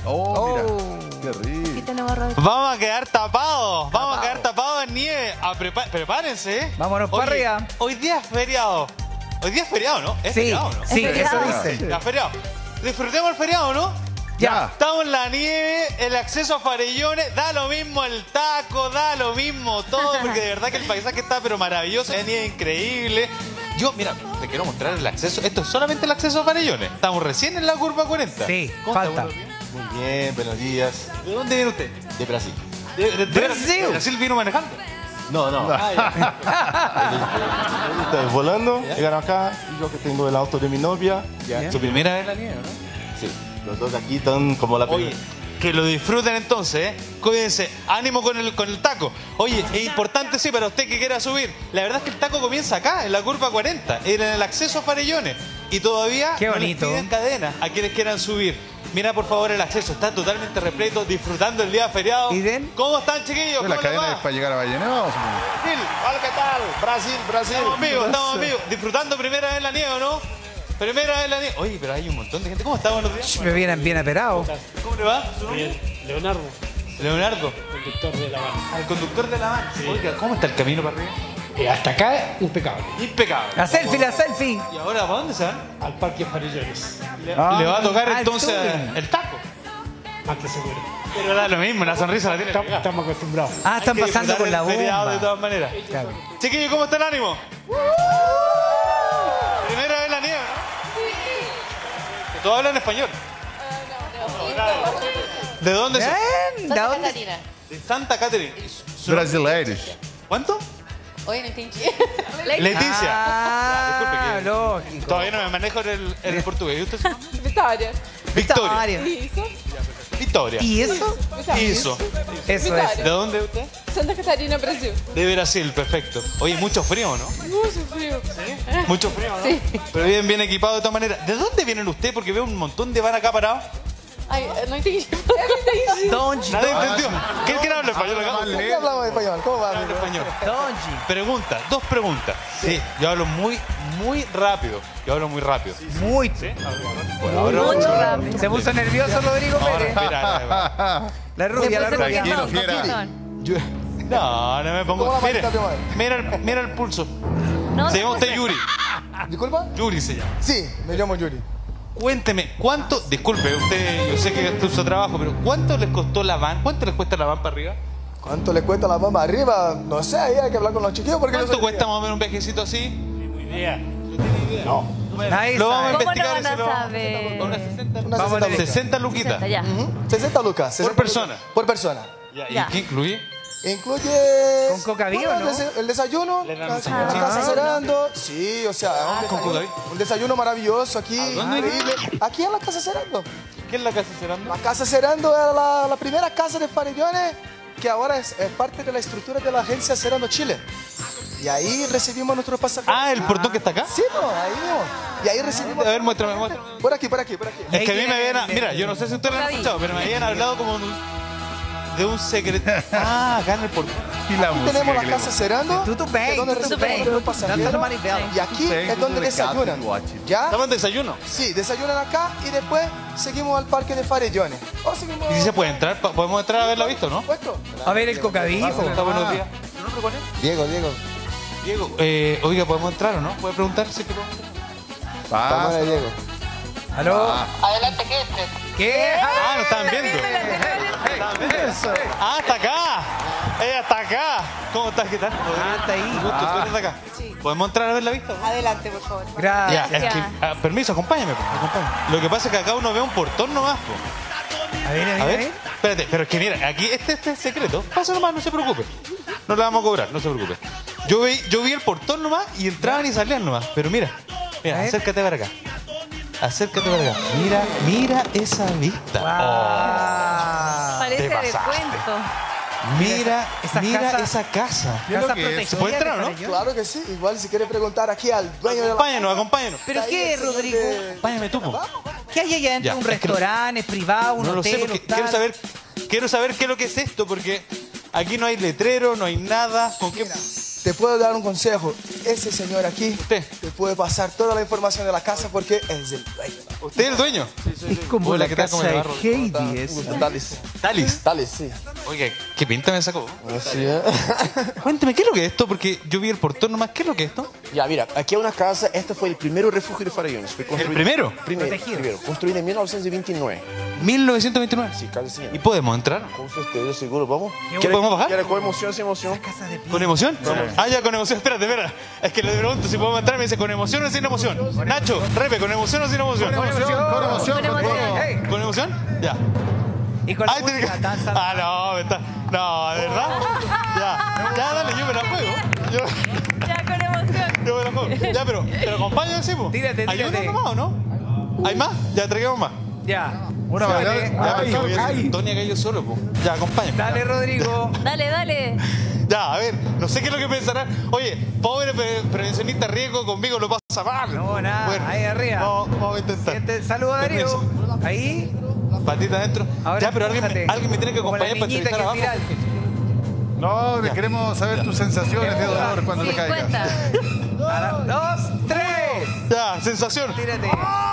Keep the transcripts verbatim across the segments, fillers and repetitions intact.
Oh, mira. Qué rico. Vamos a quedar tapados. Vamos a quedar tapados en nieve. A prepa- Prepárense. ¿eh? Vámonos Oye, para arriba. Hoy día es feriado. Hoy día es feriado, ¿no? Es Sí, feriado, ¿no? sí, Es eso feriado. dice. Ya, feriado. Disfrutemos el feriado, ¿no? Ya. Estamos en la nieve, el acceso a Farellones, da lo mismo el taco, da lo mismo todo, porque de verdad que el paisaje está pero maravilloso, la nieve increíble. Yo, mira, te quiero mostrar el acceso. Esto es solamente el acceso a Farellones. Estamos recién en la curva cuarenta. Sí, ¿Cómo está? falta. Buenos días. Muy bien, buenos días. ¿De dónde viene usted? De Brasil. ¿De, de- de Brasil? ¿De Brasil vino manejando? No, no. Estoy volando, llegaron acá y yo que tengo el auto de mi novia. Ya. ¿Su primera vez en la nieve, no? Sí, los dos aquí están como la Oye, primera. que lo disfruten entonces, ¿eh? Cuídense, ánimo con el, con el taco. Oye, es importante, sí, para usted que quiera subir. La verdad es que el taco comienza acá, en la curva cuarenta, en el acceso a Farellones. Y todavía Qué no les bonito. piden cadena a quienes quieran subir. Mira, por favor, el acceso está totalmente repleto, disfrutando el día feriado. ¿Y den? ¿Cómo están, chiquillos? La ¿Cómo les cadena es va? para llegar a Vallenato. Gil, Hola, ¿qué tal? Brasil, Brasil. estamos amigos, estamos amigos. Disfrutando primera vez en la nieve, ¿o no? Primera vez en la nieve. Oye, pero hay un montón de gente. ¿Cómo está? Buenos días. Me vienen bien aperados. ¿Cómo le va? ¿Su nombre? Bien, Leonardo, Leonardo, conductor de la van. al conductor de la van. Oiga, ¿cómo está el camino para arriba? Eh, hasta acá, impecable. Impecable. La selfie, la selfie. ¿Y ahora para dónde se van? Al Parque Farillones. Le, Ah, le va a tocar al entonces túnel. el taco. Más que seguro. Pero da lo mismo, la sonrisa la tiene. Estamos, pegada. estamos acostumbrados. Ah, están Hay que pasando disfrutar con la el feriado de bomba. todas maneras. Claro. Chiquillos, ¿cómo está el ánimo? Primera vez en la nieve, ¿no? ¿Todos hablan español? ¿De dónde son? Bien, ¿de Santa dónde? Catarina. De Santa Catarina. Su- Brasileiros. ¿Cuánto? Oye, no entendí. Leticia. Ah, Ya, disculpe que- lógico. Todavía no me manejo en el, en el portugués. ¿Y usted? Vitória. Victoria. Isso. Victoria. ¿Y eso? Eso. Eso es. ¿De dónde es usted? Santa Catarina, Brasil. De Brasil, perfecto. Oye, mucho frío, ¿no? Mucho frío. Mucho frío, ¿no? Sí. Pero bien, bien equipado de todas maneras. ¿De dónde vienen ustedes? Porque veo un montón de van acá parados. Ay, não entendi. Eu não entendi. Donji. Nadie entendió. ¿Quién quiere hablar español acá? Vale. hablamos español? ¿Cómo va, Habla español. Donji. Pregunta, dos preguntas. Sí, yo hablo muy, muy rápido. Yo hablo muy rápido. Muy. Bueno, ahora Mucho rápido. Se puso nervioso Rodrigo ahora, Pérez. espera, La rubia, la Se puso rubia. Tranquilo, coquetón, fiera. coquetón. No, no me pongo. ¿Cómo la Mira, manita, mi amor? mira, el, mira el pulso. No, Se llama no usted sé. Yuri. ¿Disculpa? Yuri se llama. Sí, me llamo Yuri. Cuénteme, ¿cuánto, disculpe, usted, yo sé que esto es su trabajo, pero ¿cuánto les costó la van? ¿Cuánto les cuesta la van para arriba? ¿Cuánto le cuesta la mamá arriba? No sé, ahí hay que hablar con los chiquillos porque yo ¿Cuánto soy- cuesta más o menos un viajecito así? Idea. Ahí Lo vamos a sabe. ¿Cómo no investigar. van a y se lo- saber? Con unas sesenta, Unas Vamos sesenta a lucas. sesenta luquitas. sesenta, ya. Ujú, sesenta lucas. sesenta persona. lucas. Por persona. Ya, ¿y Ya. qué incluye? Incluye... ¿Con coca viva, bueno, no? el desa- el desayuno, Le dan la, desayuno. la casa Ah, cerrando. Sí, o sea, un, con coca desayuno, viva. un desayuno maravilloso aquí, dónde? increíble. Aquí en la casa cerando. ¿Qué es la casa cerrando? La casa cerando era la, la primera casa de Farellones que ahora es, es parte de la estructura de la agencia Cerando Chile. Y ahí recibimos nuestros pasajeros. Ah, el portón que está acá. Sí, pues, ahí mismo. Y ahí recibimos... A ver, muéstrame, muéstrame. Por aquí, por aquí, por aquí. Es que a mí Ahí me habían... tiene- Mira, yo no sé si ustedes lo han escuchado, pero me habían hablado como de un- de un secreto. Ah, acá en el portón. Y la Aquí música tenemos la que le casa gusta. cerando, Tudo que bem, es donde tudo recibimos bem. nuestros Dança pasajeros. manivela. Y aquí Tudo bem, es donde tudo legal, desayunan. tudo ótimo. ¿Ya? ¿Estaban de desayuno? Sí, desayunan acá y después seguimos al parque de Farellones. O seguimos... ¿Y si se puede entrar? Pa- ¿Podemos entrar a ver la vista o no? Por supuesto. A ver el cocadillo. Está buenos días. ¿Tu nombre cuál es? Diego, Diego. Diego. Eh, oiga, ¿podemos entrar o no? ¿Puede preguntar si podemos entrar? Pasa. Diego. ¿Aló? Adelante, que entre. ¿Qué? Ah, nos estaban viendo. Estaban viendo. Ah, está acá. Ella está acá. ¿Cómo estás? ¿Qué tal? Ah, está ahí. Gusto, tú eres de acá. ¿Podemos entrar a ver la vista? o no? Adelante, por favor. Gracias. Ya, es que, ah, permiso, acompáñame, pues, acompáñame. Lo que pasa es que acá uno ve un portón nomás, pues. A ver, a ver, A a ver, ver. espérate, pero es que mira, aquí este, este es secreto. Pasa nomás, no se preocupe. No le vamos a cobrar, no se preocupe. Yo vi, yo vi el portón nomás y entraban y salían nomás. Pero mira, mira, A ver. acércate para acá. Acércate para acá. Mira, mira esa vista. Wow. Parece te de pasaste. cuento. Oh, mira, Esa mira casa- esa casa. ¿Qué es lo Casa que es? protegida ¿Se puede entrar o no? de Farellones. Claro que sí. Igual si quiere preguntar aquí al dueño de la... Acompáñanos, acompáñanos. ¿Pero Ahí qué, el señor Rodrigo? de- Acompáñame tú, po. ¿Qué hay allá dentro? Ya, ¿Un es que no- restaurante? ¿Es privado? ¿Un No lo sé hotel? porque hostal? quiero saber, quiero saber qué es lo que es esto, porque aquí no hay letrero, no hay nada. ¿Con qué? Te puedo dar un consejo. Ese señor aquí Usted. te puede pasar toda la información de la casa porque es el dueño de la ¿Usted es el dueño? Es como Hola, la ¿qué tal? casa ¿Cómo le de va, Rodrigo? Heidi. esa. Talis. Talis. Talis, sí. Oiga, ¿qué pinta me sacó? Así es. Cuénteme, ¿qué es lo que es esto? Porque yo vi el portón nomás. ¿Qué es lo que es esto? Ya, mira, aquí hay una casa. Este fue el primer refugio de Farellones. Fue ¿El construido- primero? Primero, Protegido. primero. Construido en mil novecientos veintinueve. mil novecientos veintinueve. Sí, casi sí. ¿Y podemos entrar? Con ustedes, seguro, vamos. ¿Qué podemos bajar? ¿Quiere con emoción, sin emoción? Casa de ¿Con emoción? Ah, ya, con emoción. Espérate, espera. Es que le pregunto si podemos entrar. Me dice, ¿con emoción o sin emoción? Nacho, Repe, ¿con emoción o sin emoción? Con emoción, con emoción, Con emoción. con todo. Hey, ¿Con emoción? Ya. y con la Ay, tiene música que... danza. Ah, no, me está... No, ¿de verdad? Ya, ya, dale, yo me la juego. Yo, Ya con emoción. yo me la juego. Ya, pero, pero acompaña, decimos. Tírate, ¿Hay uno tírate. nomás o no? ¿Hay más? Ya, traigamos más. Ya. Una Dale, bailar- Ya, Ay, pero voy a ay. hacer Tony Gallo solo, po. Ya, acompáñame. Dale, Rodrigo. Dale, dale. Ya, a ver, no sé qué es lo que pensarán. Oye, pobre pre- prevencionista riesgo, conmigo lo pasa mal. No, nada, Bueno, ahí arriba. Vamos, vamos a intentar. Siente- Saluda a Darío. Permiso. Ahí. Patita adentro. Ahora Ya, pero alguien, me- empújate. alguien me tiene que Como la acompañar para niñita entrevistar que abajo. tira- No, te queremos saber tus sensaciones de dolor cuando te caigas. cincuenta. A la- Dos, tres. Ya, sensación. Tírate.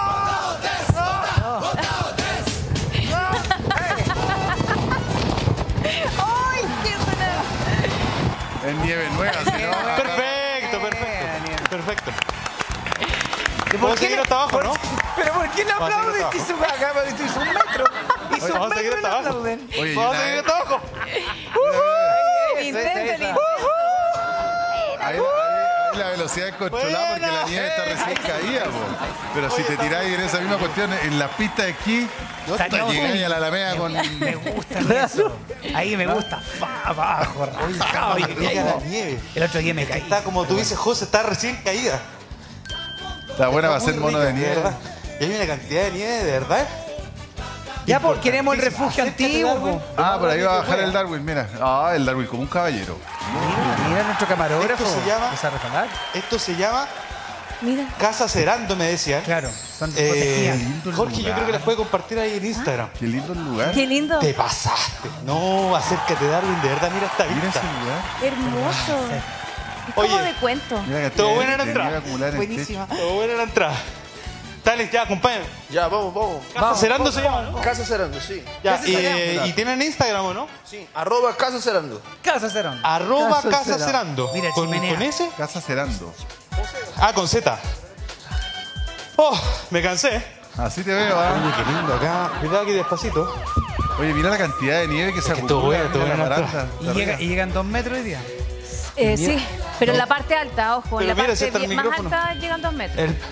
¡Ay, qué buena! En nieve nueva, si no. Perfecto, perfecto. Perfecto. ¿Por Puedo qué seguir no- hasta abajo, por- ¿no? Pero ¿por qué no Vamos a seguir aplaudes hasta si hizo acá, hizo un metro? Hizo Oye, un vamos a seguir metro y hasta no abajo. aplauden. Oye, y Vamos una a seguir vez- hasta abajo. Eso, Intento, eso. Ahí, ahí- ahí la velocidad es controlada porque la nieve está recién caída, po. Pero si te tiráis en esa misma cuestión, en la pista de esquí, Salió. te llegáis a la Alameda con... Me gusta eso. Ahí me gusta. Pa, abajo, rajado. Oye, mira la nieve. El otro día me caí. Está como tú dices, José, está recién caída. La buena va a Está ser muy mono de rica, nieve. verdad. Y hay una cantidad de nieve, de verdad. Ya, pues queremos el refugio Acércate, antiguo. Darwin. po. Ah, por ahí va a bajar el Darwin, mira. Ah, el Darwin como un caballero. Mira, mira nuestro camarógrafo. Esto se llama- Empieza a refalar. Esto se llama Mira. Casa Cerando, me decían. Claro, son Eh, protegidas. lindo el Jorge, yo lugar. creo que las puede compartir ahí en Instagram. Qué lindo el lugar. Qué lindo. Te pasaste. No, acércate, Darwin, de verdad, mira esta Mira vista. ese lugar. Hermoso. Es como Oye. de cuento. Mira que Todo tiene- bueno en la tiene entrada. acumular en el Buenísima. Todo bueno en la entrada. Tales, ya, acompáñame. Ya, vamos, vamos. Casa Cerando se llama, ¿no? Casa Cerando, sí. Ya, Casa y, Cerando. y tienen Instagram, ¿o no? Sí. Arroba Casa Cerando. Casa Cerón. Arroba Casa Casa Cerando. Cerando. Mira, ¿Con, chimenea. ¿Con ese? Casa Cerando. Ah, con Z. Oh, me cansé. Así te veo, ¿ah? Oye, qué lindo acá. Cuidado aquí despacito. Oye, mira la cantidad de nieve que se Es que todo acumula bueno, todo en la bueno. baranda. Y, llega- y llegan dos metros hoy día. Eh, sí, pero en la parte alta, ojo, Pero en la mira, si parte está el bien- más micrófono. alta llegan dos metros. El...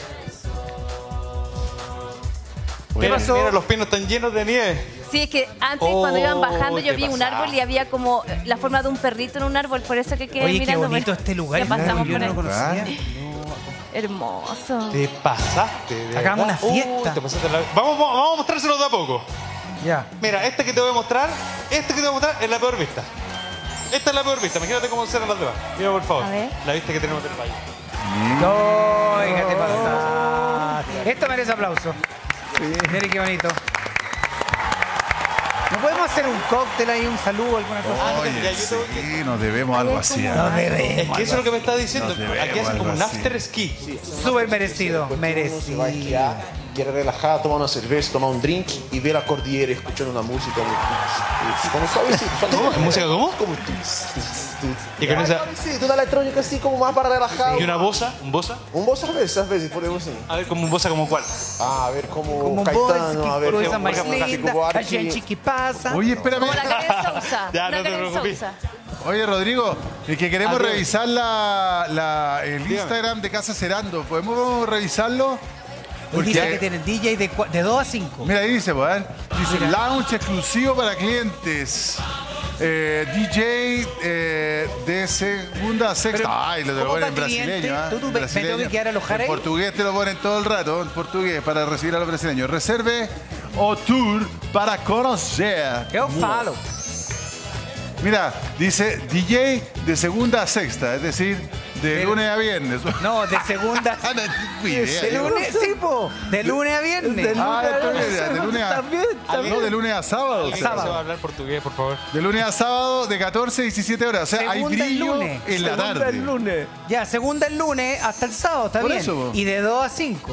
¿Qué Mira, pasó? mira, los pinos están llenos de nieve. Sí, es que antes Oh, cuando iban bajando yo te vi un pasaste. árbol y había como la forma de un perrito en un árbol, por eso que quedé Oye, qué mirando. bonito bueno, este lugar. Ya pasamos yo por no ahí. lo conocía. Hermoso. Te pasaste. de Hagamos verdad. una fiesta. Uy, te pasaste la- Vamos, vamos, vamos a mostrárselos de a poco. Ya. Mira, este que te voy a mostrar, este que te voy a mostrar es la peor vista. Esta es la peor vista. Imagínate cómo serán las demás. Mira, por favor. A ver. La vista que tenemos del país. Oiga, te pasaste. Esto merece aplauso. Mire qué bonito. ¿No podemos hacer un cóctel ahí, un saludo, alguna cosa? Oye, Ya, yo tengo que- sí, nos debemos algo así. No ¿ah? Es debemos. que eso es lo que me está diciendo. Nos debemos Aquí hacen como un algo así. after ski. Súper merecido. Se va a Merecido. esquiar, quiere relajar, tomar una cerveza, tomar un drink y ver la cordillera escuchando una música. Como suavecito. ¿Cómo? ¿Música cómo? Como Y con esa. Sí, una electrónica así como más para relajar. ¿Y una bosa? ¿Un bosa? Un bossa a veces, a veces podemos ir. A ver, como un bosa como cuál. Ah, a ver como, Como Caetano, a ver cosa como más como linda, como a Archie. gente que pasa. Oye, espérame. Como la Karen Sousa. Ya, una no te Karen preocupes. Sousa. Oye, Rodrigo, es que queremos Adiós. revisar la, la- el Dígame. Instagram de Casa Cerando. ¿Podemos revisarlo? Hoy dice Porque- que tiene D J de, cua- de dos a cinco. Mira, ahí dice, pues, dice lounge exclusivo para clientes. Eh, D J eh, de segunda a sexta. Pero, Ay, lo te lo ¿cómo ponen en para cliente? brasileño. ¿ah? ¿Tú- tú me- me Brasileño. tengo que quedar a alojar En ahí? portugués te lo ponen todo el rato, en portugués, para recibir a los brasileños. Reserve o tour para conocer. Eu falo. Mira, dice D J de segunda a sexta, es decir, de Pero- lunes a viernes. No, de segunda. Ah, no tengo idea, De yo. lunes, sí, po. De lunes a viernes. Ah, esto es de lunes a, También, también. No, de lunes a sábado. o ¿Alguien sea. que se va a hablar portugués, por favor? De lunes a sábado, de catorce a diecisiete horas. O sea, hay Segunda el brillo lunes. en la tarde. Ya, segunda el lunes hasta el sábado, está Por bien. eso, po. Y de dos a cinco.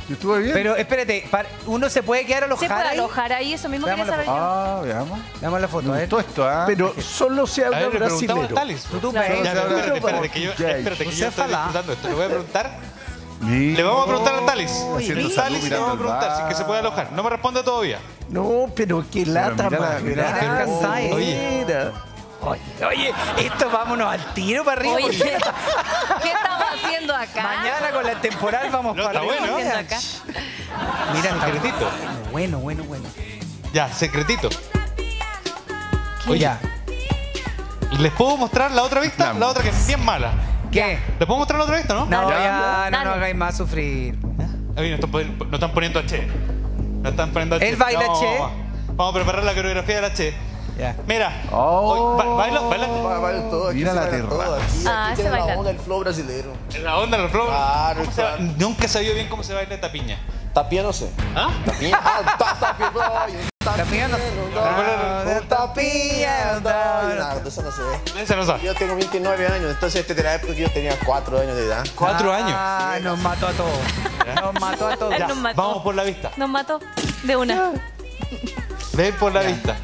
Yo estuve bien. Pero espérate, para- ¿uno se puede quedar a alojar Se puede ahí? alojar ahí, eso mismo Veamos quería la saber yo. Ah, veamos. Veamos la foto, a Me ver. gustó esto, ¿ah? Pero solo se A habla ver, le preguntamos brasilero. a Talis. Tú, tú, Ya, ves. Ya, pero ahora- espérate, espérate, que yo, espérate, que José yo estoy Falá. disfrutando esto. Le voy a preguntar. Mira. Le vamos a preguntar a Talis. Haciendo salud, Talis, le mirando vamos a al preguntar si es que se puede alojar. No me responde todavía. No, pero qué lata mira la- más mira la- grande. Mira, Oye, oye. Oye, oye, esto vámonos al tiro para arriba. Oye, porque ¿qué estamos haciendo acá? mañana con la temporal vamos No, para está arriba. bueno. ¿Qué estamos haciendo acá? Mira, está Secretito. bueno, bueno, bueno. Ya, secretito. Oye, ¿Les puedo mostrar la otra vista? Vamos. La otra que es bien mala. ¿qué? ¿Les puedo mostrar la otra vista, no? No, Dale. ya, no Dale. nos hagáis más sufrir. Ahí nos están, pon- nos están poniendo a Che. Nos están poniendo a Che. ¿Él baila No, Che? Vamos, vamos a preparar la coreografía de la Che. Ya. Mira. Oh. Hoy, ba- baila, baila. Va- baila todo, aquí Mira se la baila terraza. todo, aquí, Ah, aquí se tiene la baila. onda del flow brasileiro. En la onda del flow. Claro, ¿Cómo se claro. ba- Nunca he sabido bien cómo se baila esta piña. Tapinha no sé. ¿Ah? Tapinha. Ah, tá, tapinha. Tapinha no sé. Un tapinha. Nada, de eso no sé. Esa no sabe. Yo tengo veintinueve años, entonces esta era la época que yo tenía cuatro años de edad. Cuatro Ah, años. nos mató a todos. Nos mató a todos. Él Ya, nos mató. vamos por la vista. Nos mató de una. Ven por la vista.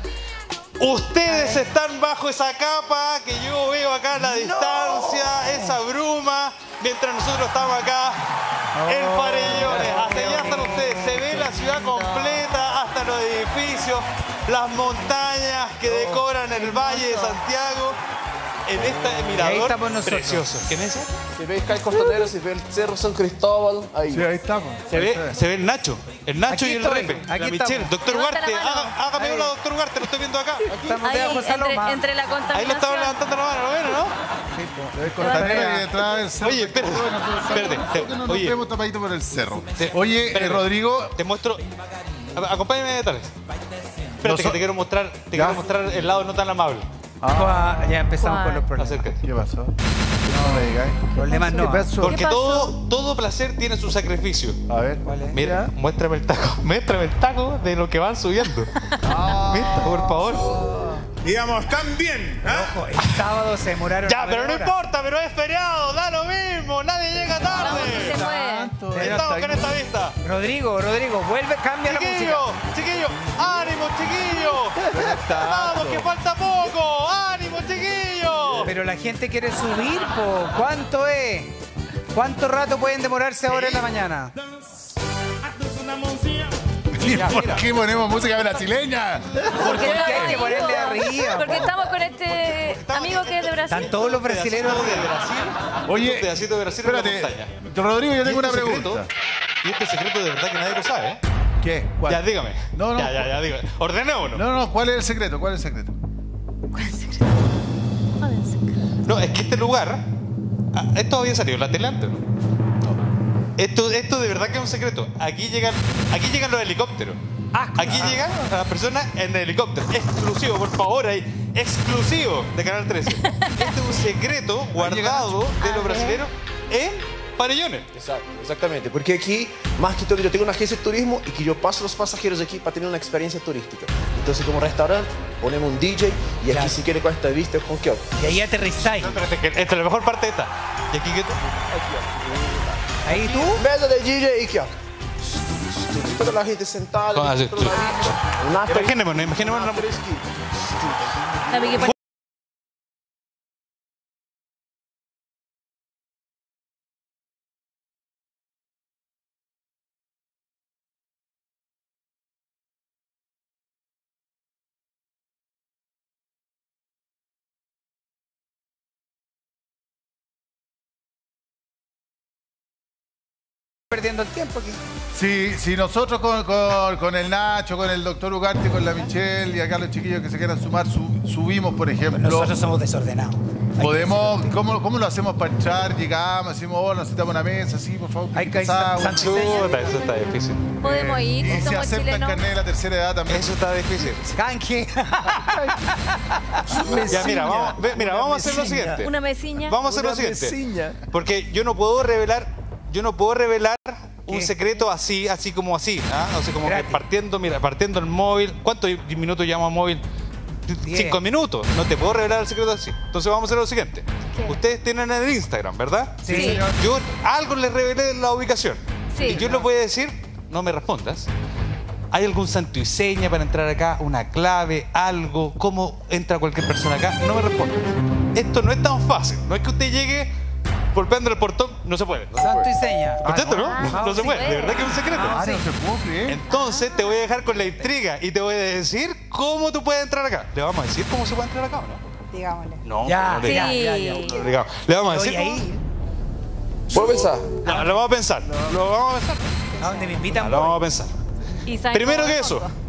Ustedes están bajo esa capa que yo veo acá a la distancia, esa bruma, mientras nosotros estamos acá en Farellones. Hasta allá están ustedes, se ve la ciudad completa, hasta los edificios, las montañas que decoran el Valle de Santiago. En este mirador estamos nosotros. precioso. ¿Qué es eso? Se ve Cais Costanera, se ve el Cerro San Cristóbal. Ahí. Sí, ahí estamos. Se ve, se ve el Nacho, el Nacho Aquí y el estoy, Repe, aquí la Michelle, estamos. doctor Levanta Ugarte, la mano. haga- hágame Ahí. hola, doctor Ugarte, lo estoy viendo acá. Estamos Ahí, debajo de Saloma. entre, entre la Ahí lo contaminación. estaba levantando la mano, ¿lo ven o no? Se ve Costanera y detrás del cerro. Oye, espérate, espérate, ¿Por qué no nos oye. vemos tapadito por el cerro? Sí. Oye, Espérate. eh, Rodrigo, Te muestro. a- Acompáñame de tales. Espérate, Noso- que te quiero mostrar, te ¿Ya? quiero mostrar el lado no tan amable. Ah, ya empezamos ¿Cuál? con los problemas. Acércate. ¿qué pasó? No me digáis. Problemas no. ¿Qué pasó? Porque ¿Qué pasó? todo, todo placer tiene su sacrificio. A ver. ¿Cuál es? Mira, muéstrame el taco. Muéstrame el taco de lo que van subiendo. Mira, por favor. Digamos, también. Ojo, el sábado se demoraron. Ya, nueve pero no horas. importa, pero es feriado, da lo mismo, nadie llega La música se tarde. mueve. Estamos con esta vista. Rodrigo, Rodrigo, vuelve, cambia la música. Chiquillo, chiquillo, ánimo, chiquillo. Vamos, que falta poco. Ánimo, chiquillo. Pero la gente quiere subir, po. ¿Cuánto es? ¿Cuánto rato pueden demorarse ahora en la mañana? ¿Y por qué ponemos música brasileña? Porque hay que ponerle arriba. Porque estamos con este amigo que es de Brasil. Están todos los brasileños de arriba. Brasil. Oye, un pedacito de Brasil en la espérate, montaña. Rodrigo, yo Y tengo una este pregunta. secreto- Y este secreto de verdad que nadie lo sabe, ¿eh? ¿Qué? ¿Cuál? Ya, dígame. No, no. Ya, ya, ya, dígame. Ordenémonos. No, no, ¿cuál es el secreto? ¿Cuál es el secreto? Jódense. No, es que este lugar. ah, Esto había salido en la tele antes, ¿no? Esto, esto de verdad que es un secreto. Aquí llegan, aquí llegan los helicópteros. Aquí llegan las personas en helicóptero. Exclusivo, por favor, ahí. Exclusivo de Canal trece. Este es un secreto guardado de los brasileños en Farellones. Exacto, exactamente. Porque aquí, más que todo, yo tengo una agencia de turismo y que yo paso a los pasajeros aquí para tener una experiencia turística. Entonces, como restaurante, ponemos un D J y aquí, Claro. si quiere, con esta vista, con qué. Y ahí aterrizáis. No, espérate, que esta es la mejor parte de esta. Y aquí que Ahí tú. Mesa de D J y qué. Toda la gente sentada. Ah, sí, toda la sí. gente. Un after- Imaginémonos, imaginémonos. un after ski. La vi que pone- Perdiendo el tiempo aquí. Si, si nosotros con, con- con el Nacho, con el doctor Ugarte, con la Michelle y acá los chiquillos que se quieran sumar, su- subimos, por ejemplo, Nosotros somos desordenados. Hay podemos, ¿cómo, ¿cómo lo hacemos para entrar? Llegamos, decimos, oh, necesitamos una mesa, sí, por favor. Hay que- pasado. San- Chuta, eso está difícil. Podemos ir, Y si si somos aceptan chilenos. carnet de la tercera edad también. Eso está difícil. que- Canje. Ya, mira, vamos, ve- mira, vamos a hacer lo siguiente. Una mesiña. Vamos a hacer lo Una siguiente. mesiña. Porque yo no puedo revelar, yo no puedo revelar un ¿Qué? secreto así, así como así, ¿ah? O sea, como que Gratis. partiendo, mira, partiendo el móvil. ¿Cuántos minutos llama móvil? Diez. Cinco minutos. No te puedo revelar el secreto así. Entonces vamos a hacer lo siguiente. ¿Qué? Ustedes tienen el Instagram, ¿verdad? Sí, Sí. señor. Yo algo les revelé la ubicación. Sí. Y yo les voy a decir, no me respondas. ¿Hay algún santo y seña para entrar acá? ¿Una clave? ¿Algo? ¿Cómo entra cualquier persona acá? No me respondas. Esto no es tan fácil. No es que usted llegue golpeando el portón. No se puede. No se Santo puede. y seña. ¿Contento, no? Ah, no se sí puede. puede. De verdad que es un secreto. Ah, no se puede creer. Entonces te voy a dejar con la intriga y te voy a decir cómo tú puedes entrar acá. ¿Le vamos a decir cómo se puede entrar acá o no? Digámosle. No, Ya, no le Sí. digamos. ya, ya. No le digamos. Le vamos a decir. Oye, ahí, ¿Puedo pensar? No, lo vamos a pensar. Lo vamos a pensar. a donde me invitan, Lo voy. vamos a pensar. Y saben Primero cómo que es eso. fondo.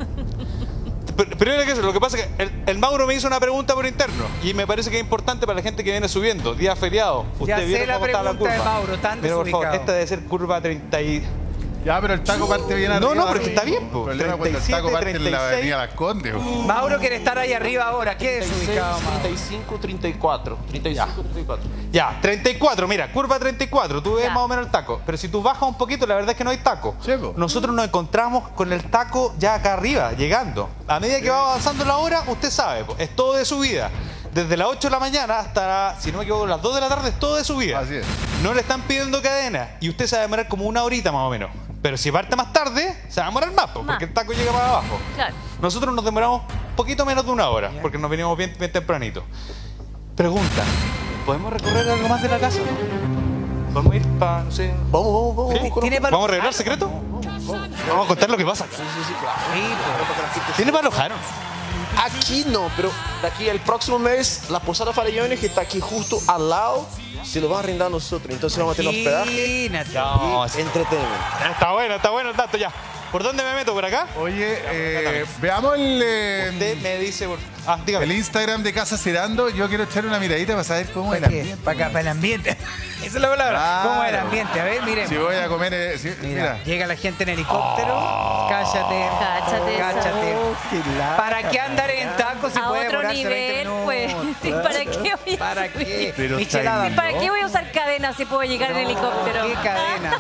Pr- Primero que eso, lo que pasa es que el, el Mauro me hizo una pregunta por interno y me parece que es importante para la gente que viene subiendo. Día feriado. Ya sé vieron la cómo está la pregunta de curva. Mauro, tan Mira, por favor, desubicado. esta debe ser curva treinta y... Ya, pero el taco parte bien No, arriba. no, pero que está bien, po. El problema es cuando el taco parte en la avenida Las Condes. po. Mauro quiere estar ahí arriba ahora. ¿Qué es ubicado, Mauro? treinta y cinco, treinta y cuatro. treinta y cinco, treinta y cuatro. Ya, treinta y cuatro, mira, curva treinta y cuatro, tú ves Ya. más o menos el taco. Pero si tú bajas un poquito, la verdad es que no hay taco. Sí, po. Nosotros nos encontramos con el taco ya acá arriba, llegando. A medida que va avanzando la hora, usted sabe, po, es todo de subida. Desde las ocho de la mañana hasta, si no me equivoco, las dos de la tarde es todo de subida. Así es. No le están pidiendo cadena y usted se va a demorar como una horita más o menos. Pero si parte más tarde, se va a demorar más, po, Más. porque el taco llega para abajo. Claro. Nosotros nos demoramos un poquito menos de una hora, porque nos venimos bien, bien tempranito. Pregunta, ¿podemos recorrer algo más de la casa? ¿Podemos ir para, no sé... Vamos, vamos, vamos. ¿Sí? vamos con- ¿Tiene para ¿Vamos a revelar secreto? Vamos a contar lo que pasa acá. Sí, sí, claro. Sí, pues. ¿Tiene para alojar? Aquí no, pero de aquí al próximo mes, la Posada Farellones, que está aquí justo al lado, se lo van a arrendar a nosotros. Entonces vamos a tener hospedaje Imagínate. No, y entretenimiento. está bueno, está bueno el dato ya. ¿Por dónde me meto? ¿Por acá? Oye, eh, veamos el, eh, Usted me dice... Por... Ah, dígame. el Instagram de Casa Cerando. Yo quiero echar una miradita para saber cómo es el ¿Para qué? ambiente. Para acá, para el ambiente. Esa es la palabra. Claro. ¿Cómo es el ambiente? A ver, miremos. Si voy a comer... eh, si- Mira, mira. llega la gente en helicóptero. Cállate. Cáchate, Cállate. ¿Para qué andar en tacos si A puede otro demorarse veinte nivel, minutos? pues. Sí, ¿para qué voy a ¿Para subir? qué? Pero Michelada. está ¿Para qué voy a usar cadena si puedo llegar en helicóptero? ¿Qué cadena?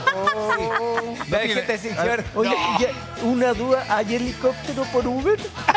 La tiene- gente sin a ver, Oye, ya, una duda, ¿hay helicóptero por Uber?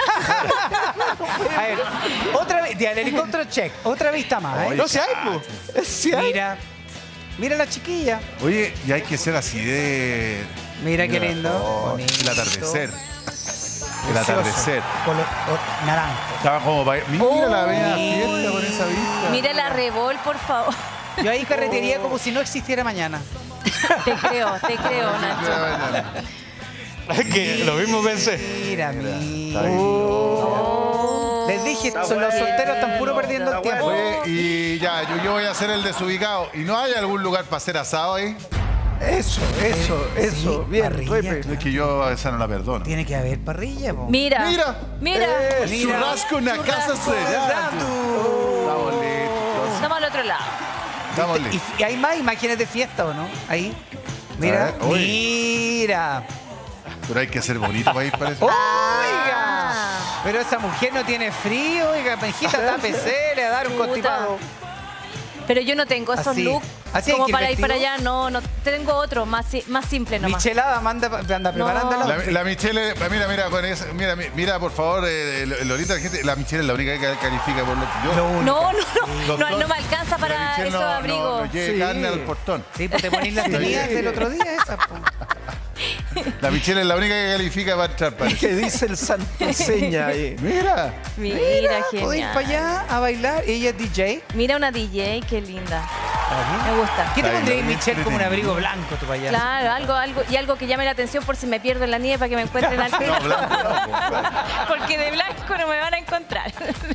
A ver, otra vez, ya, el helicóptero check. Otra vista más, ¿eh? No se hay, pues. Sí, hay. Mira, mira la chiquilla. Oye, y hay que ser así de... Mira qué lindo. Oh, Bonito. el atardecer. El Precioso. atardecer. Color o- naranja. Estaba como para... Mira la avenida fiesta con esa vista. Mira la Revol, por favor. Yo ahí carretería como si no existiera mañana. Te creo, te creo, Nacho. Es que lo mismo pensé. Mira, mira. Oh. Les dije, son los solteros están puro perdiendo el tiempo. Oye, y ya, yo, yo voy a hacer el desubicado. ¿Y no hay algún lugar para hacer asado ahí? Eso, eso, eso. Sí, Bien, parrilla, Pepe. Es que yo esa no la perdono. Tiene que haber parrilla, po. Mira. Mira. Mira. Eh, Mira. churrasco en la casa Cerando. Estamos listos. Estamos al otro lado. Estamos Y, listos. y hay más imágenes de fiesta, ¿o no? Ahí. A Mira, ver, uy. mira. Pero hay que ser bonito para ir para eso. Oiga. Pero esa mujer no tiene frío, oiga, penjita, tápese, le va a dar un Puta. constipado. Pero yo no tengo esos Así. looks Así hay como que ir para ir para vestido. allá. No, no. Tengo otro, más, si- más simple nomás. Michelada manda, anda preparando No. La, la Michelle, mira, mira, con esa, mira, mira, por favor, eh, Lolita, la gente, la Michelle es la única que califica por lo que yo. Lo único. No, no, no. Los No, dos- no me alcanza la para Michelle esos no- no- abrigos. No, lleve Sí. carne al portón. Sí, pues te ponís las tenías del otro día esas, po. La Michelle es la única que califica para entrar para eso. ¿Qué dice el santo seña ahí? Mira. Mira, Puedo ir genial. para allá a bailar. Ella es D J. Mira una D J, qué linda. Me gusta. ¿Qué te Está pondría bien, Michelle como un entretenido. abrigo blanco tú para allá? Claro, algo, algo, y algo que llame la atención por si me pierdo en la nieve para que me encuentren al No, pelo. blanco no, pues, claro. Porque de blanco no me van a encontrar.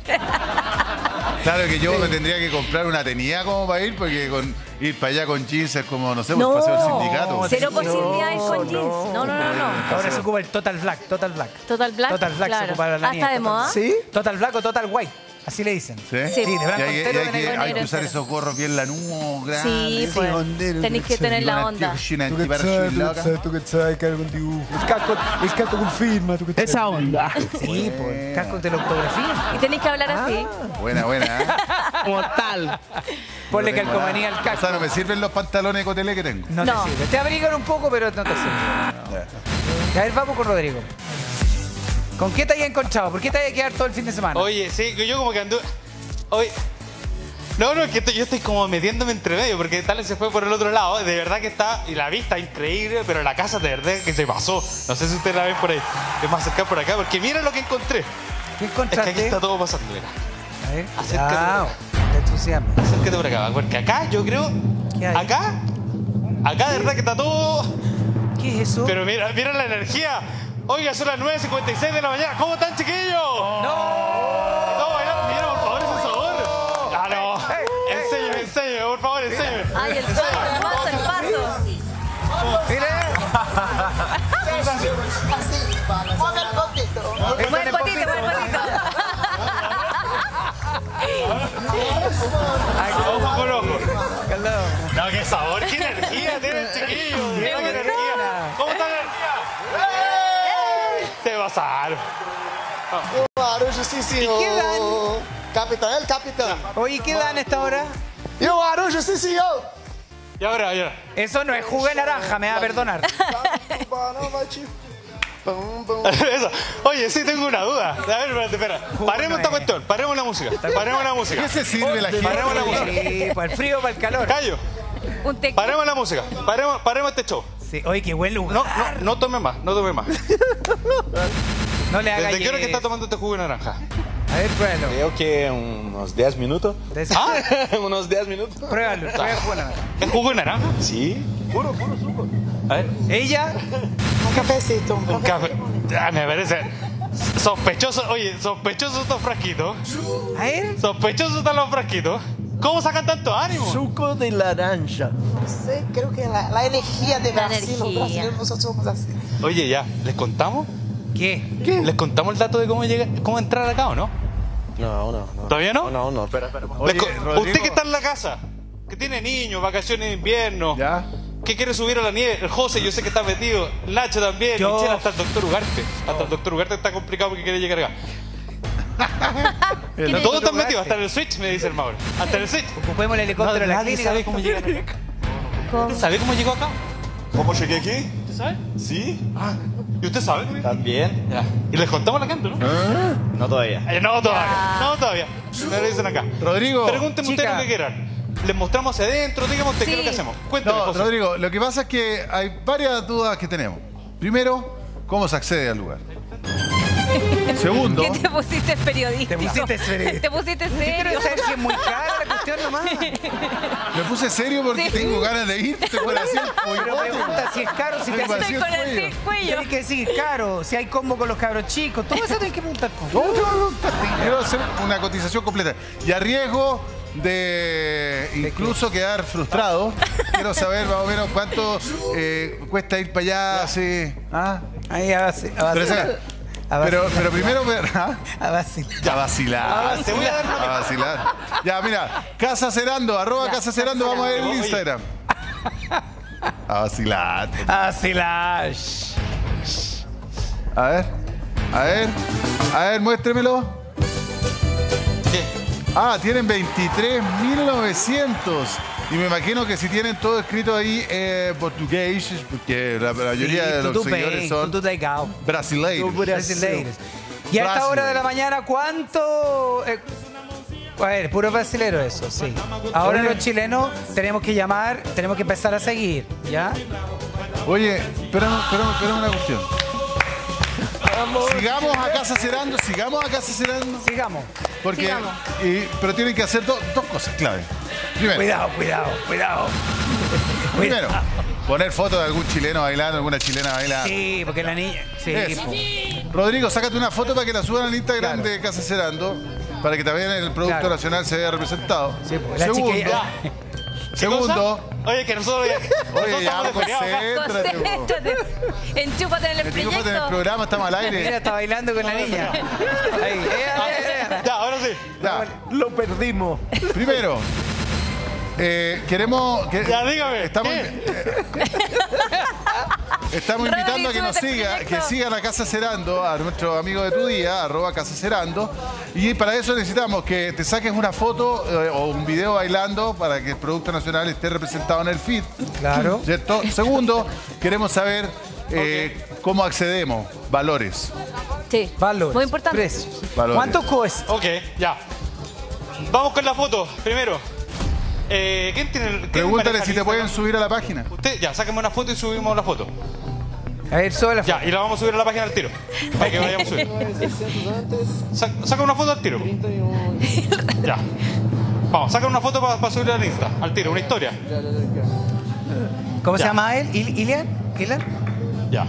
Claro que yo me tendría que comprar una tenía como para ir, porque con ir para allá con jeans es como, no sé, pues No. paseo del sindicato. Cero posibilidad de ir con no, jeans. No, no, no, no. Ahora se ocupa el Total Black, Total Black. Total Black. Total Black se claro. ocupa la Ah, niña. ¿está de moda? ¿Sí? Total Black o Total White. Así le dicen. ¿Sí? Sí. Sí, de Y blanco hay, que- entero, y hay de que, negro. hay que usar entero. esos gorros bien lanudos, grandes. Sí, pues. Tenéis que tener la onda. Sí, pues, casco de la autografía. Y tenéis que hablar así. Buena, buena. ¿eh? Como tal. Ponle calcomanía al O casco. sea, no me sirven los pantalones de cotelé que tengo. No, No. te sirve. Te abrigan un poco, pero no te sirve. A ver, vamos con Rodrigo. ¿Con qué te hayas encontrado? ¿Por qué te hayas quedado todo el fin de semana? Oye, sí, que yo como que anduve... Oye, No, no, es que estoy- yo estoy como metiéndome entre medio porque tal se fue por el otro lado. De verdad que está, y la vista increíble, pero la casa de verdad que se pasó. No sé si ustedes la ven por ahí. Es más cerca por acá, porque miren lo que encontré. ¿Qué Es que encontraste? aquí está todo pasando, mira. A ver, Acércate. cuidado, te entusiasma. Acércate por acá, porque acá yo creo. ¿Qué hay? Acá, acá de verdad que está todo. ¿Qué es eso? Pero mira, mira la energía. Oiga, son las nueve cincuenta y seis de la mañana. ¿Cómo están, chiquillos? ¡No! No, bailar, mira, por favor, ese sabor. Ah, no. Enséñame, enséñame, por favor, enséñame. Ay, el paso, el paso, el paso. ¡Mire! Mueve el potito. Mueve el potito, mueve el potito. Ojo con ojo. Calado. No, qué sabor, qué energía tiene el chiquillo. Mira qué energía. ¿Cómo está la energía? Te vas a dar. Marujo, sim, senhor. qué dan? Capitão, el capitão. Oye, ¿qué dan a esta hora? E o Marujo, sim, senhor. Y ahora, y ahora. Eso no es jugo de naranja, me va a perdonar. Tubarão vai te... Pum, pum. Eso. Oye, sí, tengo una duda. A ver, espérate, espera. Paremos esta cuestión. Paremos la música. Paremos la música. ¿Qué se sirve la gente? Paremos la música. Sí, para el frío, para el calor. Callo. Un tequila. Paremos la música. Paremos, paremos este show. Sí, oye, qué buen lugar. No, no, no tome más, no tome más. No le hagas ¿Desde qué hora que eso. está tomando este jugo de naranja? A ver, pruébalo. Creo que unos diez minutos. Des- ¿Ah? unos diez minutos. Pruébalo, prueba el jugo de naranja. ¿Es jugo de naranja? Sí. Puro, puro suco. A ver. Ella, Um cafecito, um Un café. Ah, me parece sospechoso. Oye, sospechosos estos frasquitos. a ver. Sospechosos están los frasquitos. ¿Cómo sacan tanto ánimo? Suco de naranja. Não sei, creo que la, la energía de La Brasil, los energía. brasileños nosotros somos así. Oye, ya, ¿les contamos? ¿Qué? ¿Les contamos el dato de cómo llegar, cómo entrar acá o no? No, no, no. ¿Todavía no? No, no, espera, espera. Les Oye, co- Rodrigo. Usted que está en la casa, que tiene niños, vacaciones de invierno, ¿Ya? que quiere subir a la nieve, el José, yo sé que está metido, el Nacho también, Yo- Michelle, hasta el doctor Ugarte. Hasta el doctor Ugarte está complicado porque quiere llegar acá. ¿Quiere- Todos están metidos, hasta en el Switch, me dice el Mauro. Hasta en el Switch. Ocupemos el helicóptero de la Nadie clínica. sabe cómo llegar acá. ¿Cómo? ¿Usted sabe cómo llegó acá? ¿Cómo llegué aquí? ¿Usted sabe? Sí. Ah, ¿y usted sabe? También. Ya. Y les contamos la canto, ¿no? No todavía. Eh, no todavía, no todavía. Me lo dicen acá. Rodrigo. Pregúntenme ustedes Chica. lo que quieran. Les mostramos hacia adentro, díganme usted qué es lo que Sí. hacemos. Cuéntame, No, José. Rodrigo, lo que pasa es que hay varias dudas que tenemos. Primero, ¿cómo se accede al lugar? Segundo, ¿Qué te pusiste periodista? Te pusiste periodista. Te pusiste Yo serio. quiero saber si es muy cara la cuestión nomás. me puse serio porque Sí. tengo ganas de ir. Te puedo decir, Pero pregunta si es caro, si te Estoy hace... así Estoy el con el cuello. cuello. Tienes que decir caro, si hay combo con los cabros chicos. Todo eso tienes que preguntar. No, te voy a preguntar, te quiero hacer una cotización completa. Y a riesgo de incluso quedar frustrado, quiero saber más o menos cuánto eh, cuesta ir para allá. Sí. ¿Ah? Ahí a vaci- a Pero, vacilar. esa- A pero, vacilar. pero primero, ¿ah? A vacilar. A vacilar. Te voy a dar una- A vacilar. Ya, mira, Casa Cerando, arroba Ya, Casa Cerando, Casa vamos a ver el Cerando. Instagram. A vacilar. A vacilar. A ver, a ver, a ver, muéstremelo. ¿Qué? Ah, tienen veintitrés mil novecientos. Y me imagino que si tienen todo escrito ahí en portugués, porque la mayoría de los tudo seguidores bem, son tudo legal. brasileiros. Brasileiros. Y a esta Brasil. hora de la mañana, ¿cuánto? eh, a ver, puro brasilero eso, sí. Ahora los chilenos tenemos que llamar, tenemos que empezar a seguir, ¿ya? Oye, espérame, espérame, espérame una cuestión. Sigamos a Casa Cerando, sigamos a Casa Cerando. Sigamos. Porque, Sigamos. y- pero tienen que hacer do- dos cosas clave. Primero, Cuidado, cuidado, cuidado. primero, poner fotos de algún chileno bailando, alguna chilena bailando. Sí, porque la niña. Sí, Eso. po. Rodrigo, sácate una foto para que la suban al Instagram Claro. de Casa Cerando, para que también el Producto Claro. Nacional se vea representado. Sí, po. La Segundo, chiquilla. ¿Qué segundo, cosa? Oye, que nosotros ya, nosotros oye, ya, estamos de feriado acá. concéntrate, po. Concéntrate. Enchúpate en el Enchúfate en el proyecto. programa, estamos al Mira, aire. está bailando con la niña. Ahí, ea, ea, ea. Ya, ahora sí. Ya, Lo perdimos. primero, eh, queremos... Que, Ya, dígame, Estamos, ¿qué? eh, estamos Rodri, invitando a que nos súbete al siga, proyecto. que sigan a Casa Cerando, a nuestro amigo de tu día, arroba Casa Cerando. Y para eso necesitamos que te saques una foto eh, o un video bailando para que el Producto Nacional esté representado en el feed. Claro. ¿Cierto? Segundo, queremos saber eh, cómo accedemos, valores. Sí. Valores. Muy importante. Precios. Valores. ¿Cuánto cuesta? Ok, ya. Vamos con la foto, primero. Eh, ¿Quién tiene el, quién Pregúntale maneja si te el pueden Instagram? subir a la página. Usted, ya, sáqueme una foto y subimos la foto. A ver, sube la foto. Ya, y la vamos a subir a la página al tiro. Para que vayamos a subir. Sa- saca una foto al tiro. Ya. Vamos, saca una foto para subirla al Insta. Al tiro, una historia. ¿Cómo se Ya. llama él? ¿Il- ¿Ilian? ¿Ilian? Ya.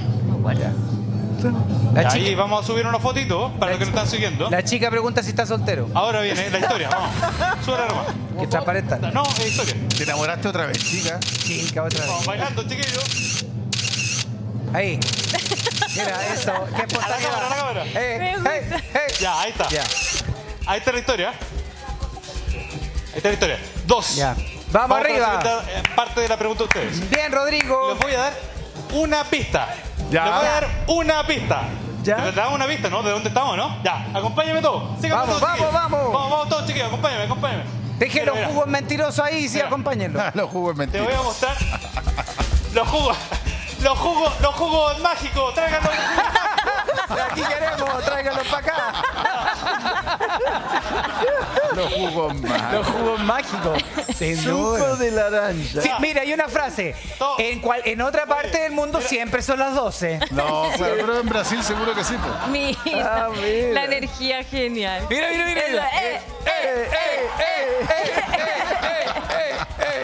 La Y ahí chica, vamos a subir una fotito para los que nos están siguiendo. la chica pregunta si está soltero. Ahora viene la historia, vamos. Súbela nomás. Que transparenta. No, es historia. ¿Te enamoraste otra vez, chica? Chica, otra vez. Vamos, bailando, chiquillos. Ahí. Mira, eso. ¿Qué A la portaje cámara, a la va? cámara. Eh, Me hey, gusta. hey. Ya, ahí está. Ya, Ahí está la historia. Ahí está la historia. Dos. ya. Vamos, con la arriba. segunda, eh, parte de la pregunta de ustedes. Bien, Rodrigo. Les voy a dar una pista. Ya. Les voy a dar una pista. Ya. Les damos una pista, ¿no? ¿De dónde estamos, no? Ya, acompáñenme todos. Síganme Vamos, todos, vamos, chiquillos. vamos. Vamos, vamos todos, chiquillos. Acompáñenme, acompáñenme. Deje Mira, los mira. jugos mentirosos ahí, sí, Mira. acompáñenlo. Los jugos Te mentiras. voy a mostrar los jugos. Los jugos, los jugos mágicos. Tráiganlos. Aquí queremos, tráiganlos para acá. Los jugos más. Los jugos mágicos. Sin Suco duda. de naranja. Sí, mira, hay una frase. Todo. En, cual, en otra parte del mundo siempre son las doce. No, claro, pero en Brasil seguro que sí. Pues. Mira, Ah, mira. la energía genial. Mira, mira, mira. Eso, mira. eh, Eh, eh, eh, eh, eh, eh, eh,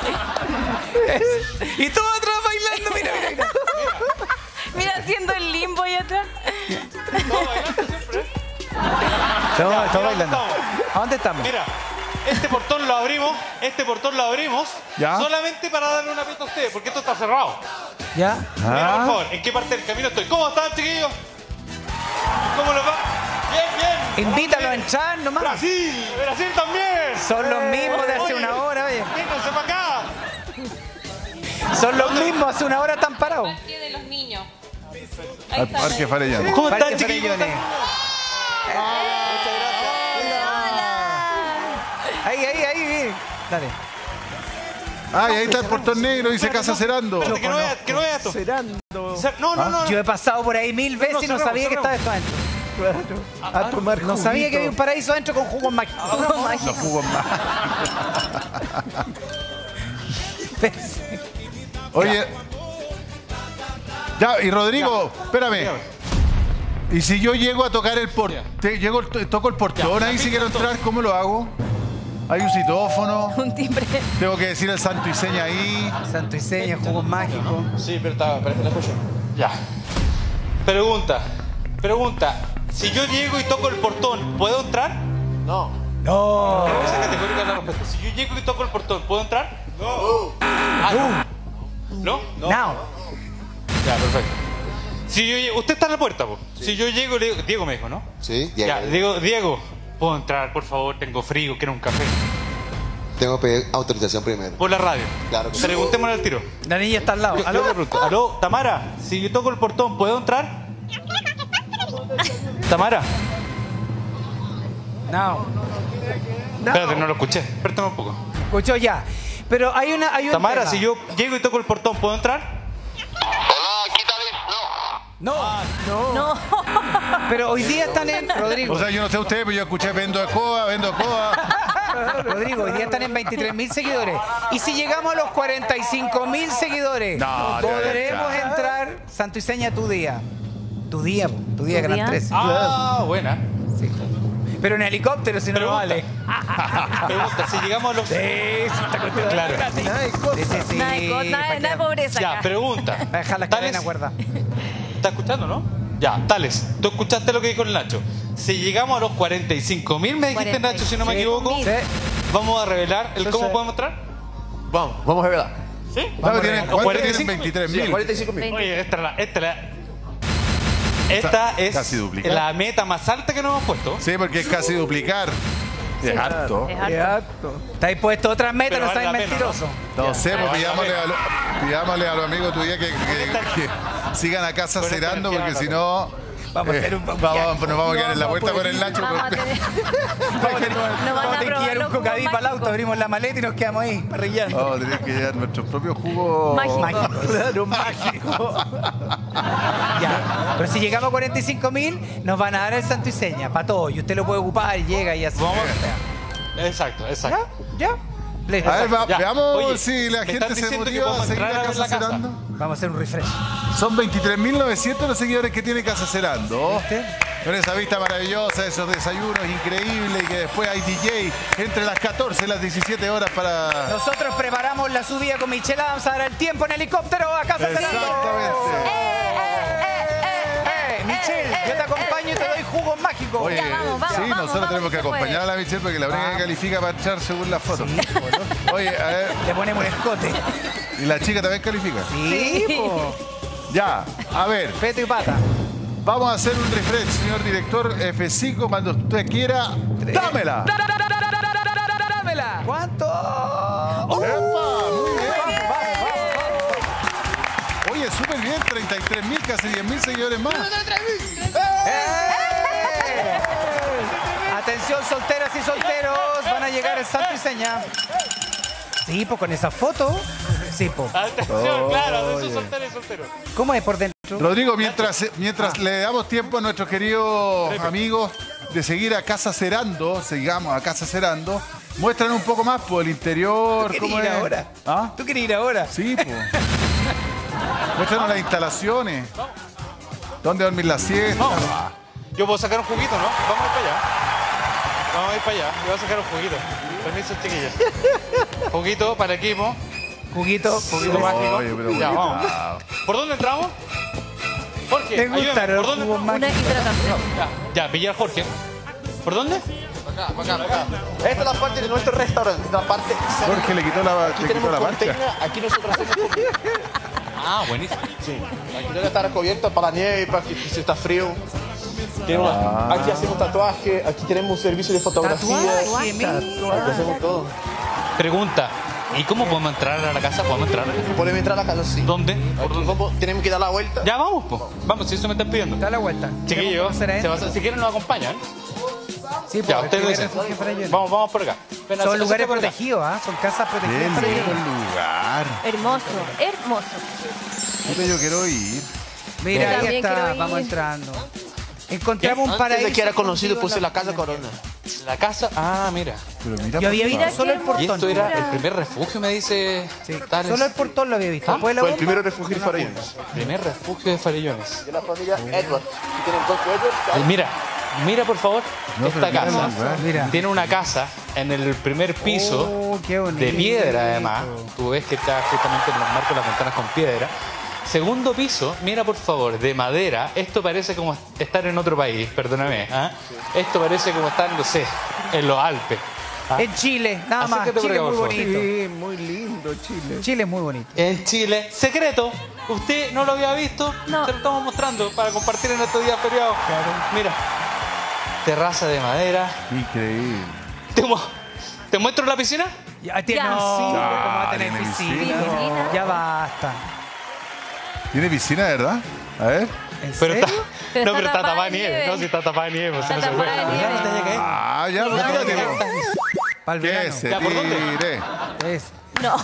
eh. Y todos atrás bailando, mira, mira, mira. Mira, haciendo el limbo ahí atrás. Todo bailando siempre. Todos, Ya, todos mira, bailando. ¿dónde ¿A dónde estamos? Mira, este portón lo abrimos, este portón lo abrimos ¿Ya? solamente para darle una pista a ustedes, porque esto está cerrado. ¿Ya? Mira, por favor, ¿en qué parte del camino estoy? ¿Cómo están, chiquillos? ¿Cómo les va? Bien, bien. Invítalo a Bien. entrar nomás. Brasil, Brasil también. Son los mismos de hace Oye, una hora, oye. Vénganse para acá. Son los mismos, hace una hora están parados. Parque de los niños. Al Parque Farellano. ¿Cómo Parque están, chiquillos? Farellones. Muchas gracias. Ahí, ahí, ahí, ahí. Dale. Ay, ahí está el portón negro, dice Espérate, Casa no, Cerando. Espérate, que no vea, que no vea esto. Cerando. Cer- No, no, no. Yo he pasado por ahí mil veces y no cerramos, sabía que estaba cerramos. esto adentro. Claro. A tomar No sabía que había un juguito. paraíso adentro con jugos mágicos. Los jugos más. Oye. Ya, y Rodrigo, espérame. Dígame. Y si yo llego a tocar el portón, llego, toco el portón, Ya, ahí si ya, quiero ya, entrar, ¿cómo lo hago? Hay un citófono, Un timbre. tengo que decir el santo y seña ahí. Santo y seña, jugos mágicos. Sí, pero está, parece la escucho. Ya. Pregunta. Pregunta. Si yo llego y toco el portón, ¿puedo entrar? No. No. Esa categórica es la respuesta. Si yo llego y toco el portón, ¿puedo entrar? No. Ah, no. ¿No? Now. Ya, perfecto. Si yo llego, usted está en la puerta, po. Si yo llego, le digo, Diego me dijo, ¿no? Sí, Ya, digo, Diego, ¿puedo entrar, por favor? Tengo frío, quiero un café. Tengo que pedir autorización primero. Por la radio. Claro que sí. Preguntémosle al tiro. La niña está al lado. Yo, yo ¿Aló? le pregunto, ¿aló, Tamara? Si yo toco el portón, ¿puedo entrar? Tamara. Now. Espérate, no lo escuché. Espérate un poco. Escuchó ya. Pero hay una. Hay un Tamara, tema. si yo llego y toco el portón, ¿puedo entrar? Hola, ¿qué tal? No. No. No. Pero hoy día están en. Rodrigo. O sea, yo no sé ustedes, pero yo escuché vendo escoba, vendo escoba. Rodrigo, hoy día están en veintitrés mil seguidores. Y si llegamos a los cuarenta y cinco mil seguidores, No, te voy a podremos echar. entrar. Santo y seña tu día. Tu día, po. tu día, ¿Tu Gran día? trece. Ah, buena. Sí. Pero en helicóptero, si no, no Pregunta. vale. Pregunta, si llegamos a los... Sí, sí, está cuestión de Claro. gratis. Sí, sí, sí. Nada de, co- nada, Pa' nada de que- pobreza Ya, acá. pregunta. Va a dejar las Tales, cadenas guardadas. ¿Estás escuchando, no? Ya, Tales, tú escuchaste lo que dijo el Nacho. Si llegamos a los cuarenta y cinco mil, me dijiste, cuarenta y Nacho, si no me cinco equivoco, mil. Sí. vamos a revelar el cómo podemos entrar. Vamos, vamos a verla. ¿Sí? ¿Cuánto tienen? Los ¿Cuánto cuarenta y tienen? cinco. veintitrés Sí, mil. cuarenta y cinco mil. Oye, esta es la... Esta es la, esta es Casi duplicada. la meta más alta que nos hemos puesto. Sí, porque es casi duplicar. Es harto. Es harto. Exacto. ¿Estáis puesto otras metas? Pero No vale seas la pena, mentiroso. No sé, pues Vale la pidámosle pena. a, los, pidámosle a los amigos tuyos que, que- que sigan a casa Con esta cerando, energía porque vale si la no. Vamos a eh, hacer un- vamos, nos vamos a quedar en la puerta con el Nacho. Vamos a porque- tener. Vamos a tener- No van vamos a a tener que probar llevar un los jugos cocadí para el auto, mágicos. abrimos la maleta y nos quedamos ahí, parrillando. Vamos a tener que llevar nuestros propios jugos Mágico. Mágicos. Claro, mágico. Ya. Pero si llegamos a cuarenta y cinco mil, nos van a dar el santo y seña para todo. Y usted lo puede ocupar y llega y así. Vamos. Exacto, exacto. ¿Ya? ¿Ya? Listo. A ver, va- Ya. veamos Oye, si la me gente están se diciendo que motiva a podemos seguir entrar a a ver Casa la casa. Cerando. Vamos a hacer un refresh. Son veintitrés mil novecientos los seguidores que tiene Casa Cerando. ¿Viste? Con esa vista maravillosa, esos desayunos increíbles y que después hay D J entre las catorce y las diecisiete horas para... Nosotros preparamos la subida con Michelle Adams a dar el tiempo en helicóptero a Casa Cerando. Exactamente. Eh, Michelle, yo te acompaño y te doy jugos mágicos. Oye, Ya, vamos, vamos, sí, vamos, nosotros vamos, tenemos que se puede. acompañar a la Michelle porque la única que Vamos. califica para echar según la foto. Oye, a ver, Le ponemos un escote. y la chica también califica. Sí, po. Ya, a ver, Peto y pata. vamos a hacer un refresh, señor director. F cinco, cuando usted quiera, dámela. Dámela. ¿Cuánto? ¡Epa! Muy bien. Oye, súper bien, treinta y tres mil, casi diez mil seguidores más. ¡Eh! Atención, solteras y solteros. Van a llegar el santo y seña. Sí, pues con esa foto. Sí, pues. Atención, claro, de esos solteros y solteros. ¿Cómo es por dentro? Rodrigo, mientras, mientras le damos tiempo a nuestros queridos amigos de seguir a Casa Cerando, sigamos a Casa Cerando, muestran un poco más por el interior. ¿Tú cómo quieres ir es. ahora? ¿Ah? ¿Tú quieres ir ahora? Sí, pues. Muéstranos las instalaciones. ¿Dónde dormir la siesta? Vamos. Yo puedo sacar un juguito, ¿no? Vamos a ir para allá. Vamos a ir para allá. Yo voy a sacar un juguito. Permiso, chiquillos. Juguito para el equipo. Juguito. Juguito mágico. Oye, pero Ya, bueno. vamos. ¿Por dónde entramos? Jorge, ¿Te ayúdame. gustaron ¿Por los dónde jugos entramos? Una hidratación. Ya, ya, pilla a Jorge. ¿Por dónde? Acá, acá, acá. Esta es la parte de nuestro restaurante, la parte Jorge le quitó la, Aquí le quitó tenemos la container, marcha. aquí nosotros hacemos comida. Ah, buenísimo. Sí. Aquí debe estar cubierto para la nieve, para que si está frío. Tenemos- Ah. Aquí hacemos tatuaje, aquí tenemos un servicio de fotografía. Tatuaje, mira. Aquí hacemos todo. Pregunta. ¿Y cómo podemos entrar a la casa? ¿Podemos entrar? Podemos entrar a la casa, sí. ¿Dónde? Aquí vamos- tenemos que dar la vuelta. Ya vamos, pues. Vamos, si eso me están pidiendo. Da la vuelta. Chiquillos, ¿Queremos conocer se adentro? va a- si quieren nos acompañan. Sí, Ya, pues, ustedes el dicen. refugio para ellos. Vamos, vamos por acá. Ven, Son acércate lugares por acá. protegidos, ¿ah? Son casas Qué protegidas para lindo ellos. lugar. Hermoso, hermoso. Puta, yo quiero ir. Mira, Yo ahí también está, quiero ir. vamos entrando. Encontramos un Antes paraíso. de que era conocido, contigo puse en la casa Corona. La casa. Ah, mira. Pero mira, Yo había por visto favor. solo el qué portón. Y esto era el Mira. primer refugio, me dice. Sí, Tales. solo el portón lo había visto. ¿Ah? Después la Fue el bomba, primero refugio de Farellones. Primer refugio de Farellones. De la familia Edward. Aquí tienen dos Edwards. Y mira, mira por favor No, esta pero mira casa. el lugar. Mira. Tiene una casa en el primer piso Oh, qué bonito. de piedra además. Tú ves que está justamente en los marcos las ventanas con piedra. Segundo piso, mira por favor, de madera. Esto parece como estar en otro país, perdóname. ¿ah? Esto parece como estar, no sé, en los Alpes. ¿ah? En Chile, nada más. Acércate por Chile es acá, muy por favor. bonito. Sí, muy lindo Chile. Chile es muy bonito. En Chile, secreto. Usted no lo había visto, No. se lo estamos mostrando para compartir en estos días feriados. Mira, terraza de madera. Increíble. ¿Te, mu- te muestro la piscina? Ya tiene Ya. piscina, ¿cómo va a Ah, tener tiene piscina? piscina. Ya basta. ¿Tiene piscina, de verdad? A ver. ¿En Pero está, serio? Pero no, está pero está tapada tapada de de nieve. nieve. No, si está tapada de nieve, pues Está no se tapada puede. de Ya, nieve. no te haya caído. Ah, ya, pues Mira, tírate, po. Para el Que verano. se Ya, ¿por dónde? tire. Es. No.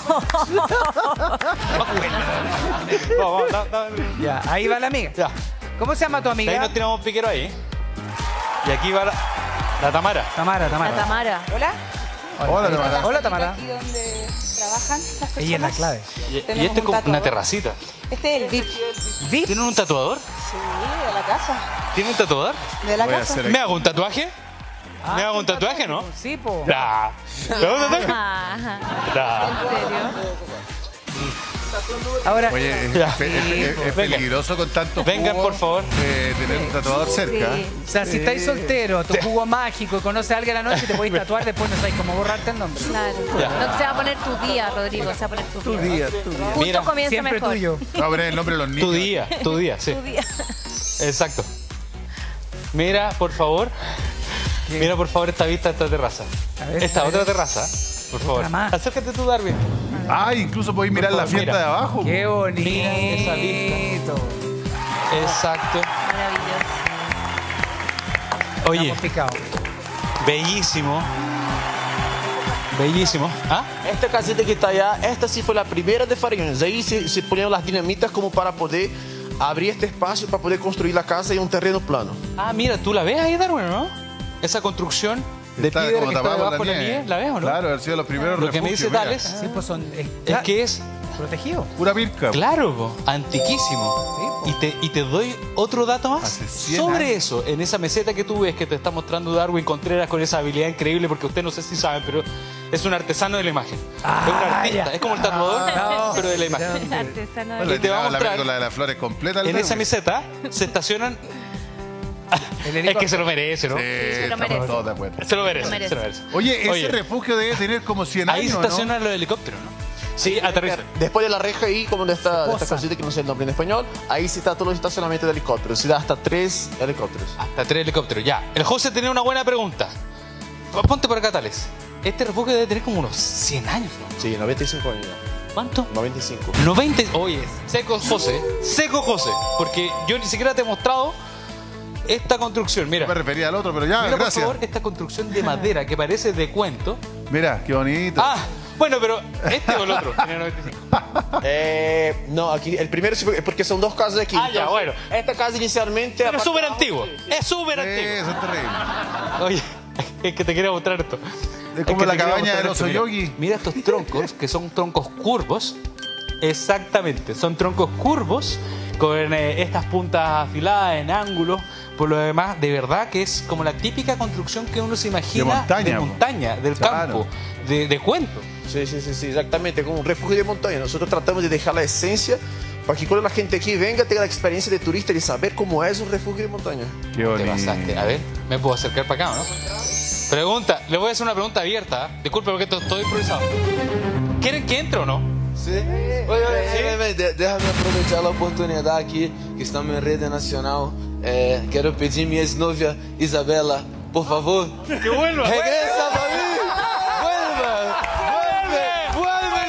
Vamos, vamos, da- da- Ya, ahí va la amiga. Ya. ¿Cómo se llama tu De ahí amiga? nos tiramos piquero ahí. Y aquí va la, la Tamara. Tamara, La Tamara. Tamara. Hola. Hola, Tamara. Hola, Tamara. Aquí donde trabajan las personas. Ella es la clave. Y, y Tenemos este es un como una tatuador. terracita. Este es el V I P. ¿Vi? ¿Tienen un tatuador? Sí, de la casa. ¿Tienen un tatuador? De la Voy a casa. hacer ¿Me hago un tatuaje? Ah, ¿Me hago un tatuaje, no? Sí, po. Nah. ¿Me hago un tatuaje? Ajá. Nah. ¿En serio? Ahora, Oye, es, Ya. es- es- es Venga. peligroso con tanto Vengan, jugo, por favor. eh, tener un tatuador cerca. Sí. o sea, si estáis soltero, tu jugo mágico y conoces a alguien a la noche, te podéis tatuar, después no sabéis cómo borrarte el nombre. Claro. Ya. No se va a poner tu día, Rodrigo. Se va a poner tu, Tu día. día, tu día. Justo Mira, comienza Siempre mejor. tuyo. Vamos a poner el nombre de los niños. Tu día, tu día, sí. Tu día. Exacto. Mira, por favor. Mira, por favor, esta vista de esta terraza. A ver, Esta a ver. otra terraza, por favor. Otra más. Acércate tú, Darwin. Ah, incluso podéis mirar la favor, fiesta mira. de abajo. Qué bonito. Mira esa Exacto. Maravilloso. Oye, Estamos picados. bellísimo. Bellísimo. ¿Ah? Esta caseta que está allá, esta sí fue la primera de Farellones. Ahí se, se ponían las dinamitas como para poder abrir este espacio para poder construir la casa en un terreno plano. Ah, mira, tú la ves ahí, Darwin, ¿no? Esa construcción. de Está piedra como que está tapado por debajo de la nieve. ¿La ves o no? Claro, han sido los primeros Lo que me dice refugios, Tales mira. Sí, pues son. Es, es que es protegido. Pura pirca. claro, po, antiquísimo. Sí, Y te, y te doy otro dato más Hace cien sobre años. eso. En esa meseta que tú ves que te está mostrando Darwin Contreras con esa habilidad increíble, porque usted no sé si saben, pero es un artesano de la imagen. Ah, es un artista. ya. Es como el tatuador, no. pero de la imagen. Artesano de- Bueno, Y te va a la mostrar- película de las flores completa. En esa meseta se estacionan. Es que se lo merece, ¿no? Sí, lo estamos merece. todos de acuerdo. Se lo merece, Se lo merece. se lo merece. Oye, ese Oye, refugio debe tener como cien ahí años, se ¿no? estacionan los helicópteros, ¿no? Sí, aterrizan. Después de la reja ahí, como de esta, de esta Posa. casita que no sé el nombre en español, ahí sí está todo el estacionamiento de helicópteros. Sí da hasta tres helicópteros. Hasta tres helicópteros, ya. El José tenía una buena pregunta. Ponte por acá, Tales. Este refugio debe tener como unos cien años, ¿no? Sí, noventa y cinco años. ¿Cuánto? noventa y cinco. noventa. Oye, seco José, seco José. Porque yo ni siquiera te he mostrado esta construcción. Mira, Me refería al otro, pero ya, mira por gracias. favor esta construcción de madera que parece de cuento. Mira, qué bonito. Ah, bueno, pero este o el otro. Tiene noventa y cinco. Eh, no, aquí el primero sí, porque son dos casas aquí. Ah, ya, bueno. Esta casa inicialmente... Pero es aparte- súper antiguo. Es súper Sí, antiguo. eso es terrible. Oye, es que te quería mostrar esto. Es como que la te quería cabaña mostrar del esto, oso mira. yogi. Mira estos troncos, que son troncos curvos. Exactamente, son troncos curvos con eh, estas puntas afiladas en ángulos. Por lo demás, de verdad que es como la típica construcción que uno se imagina De montaña, de po. montaña, del Claro. campo, de, de cuento. Sí, sí, sí, sí, exactamente, como un refugio de montaña. Nosotros tratamos de dejar la esencia para que cuando la gente aquí venga tenga la experiencia de turista y saber cómo es un refugio de montaña. Qué Te bonito. pasaste. A ver, me puedo acercar para acá, ¿o ¿no? Pregunta, le voy a hacer una pregunta abierta. ¿eh? Disculpe porque esto estoy improvisado. ¿Quieren que entre o no? Sí. Oye, oye, oye, de- déjame aprovechar la oportunidad aquí, que estamos en Rede Nacional. Eh, quiero pedir a mi exnovia Isabela, por favor, ¡Que vuelva! regresa para mí. Vuelve, vuelve, vuelve,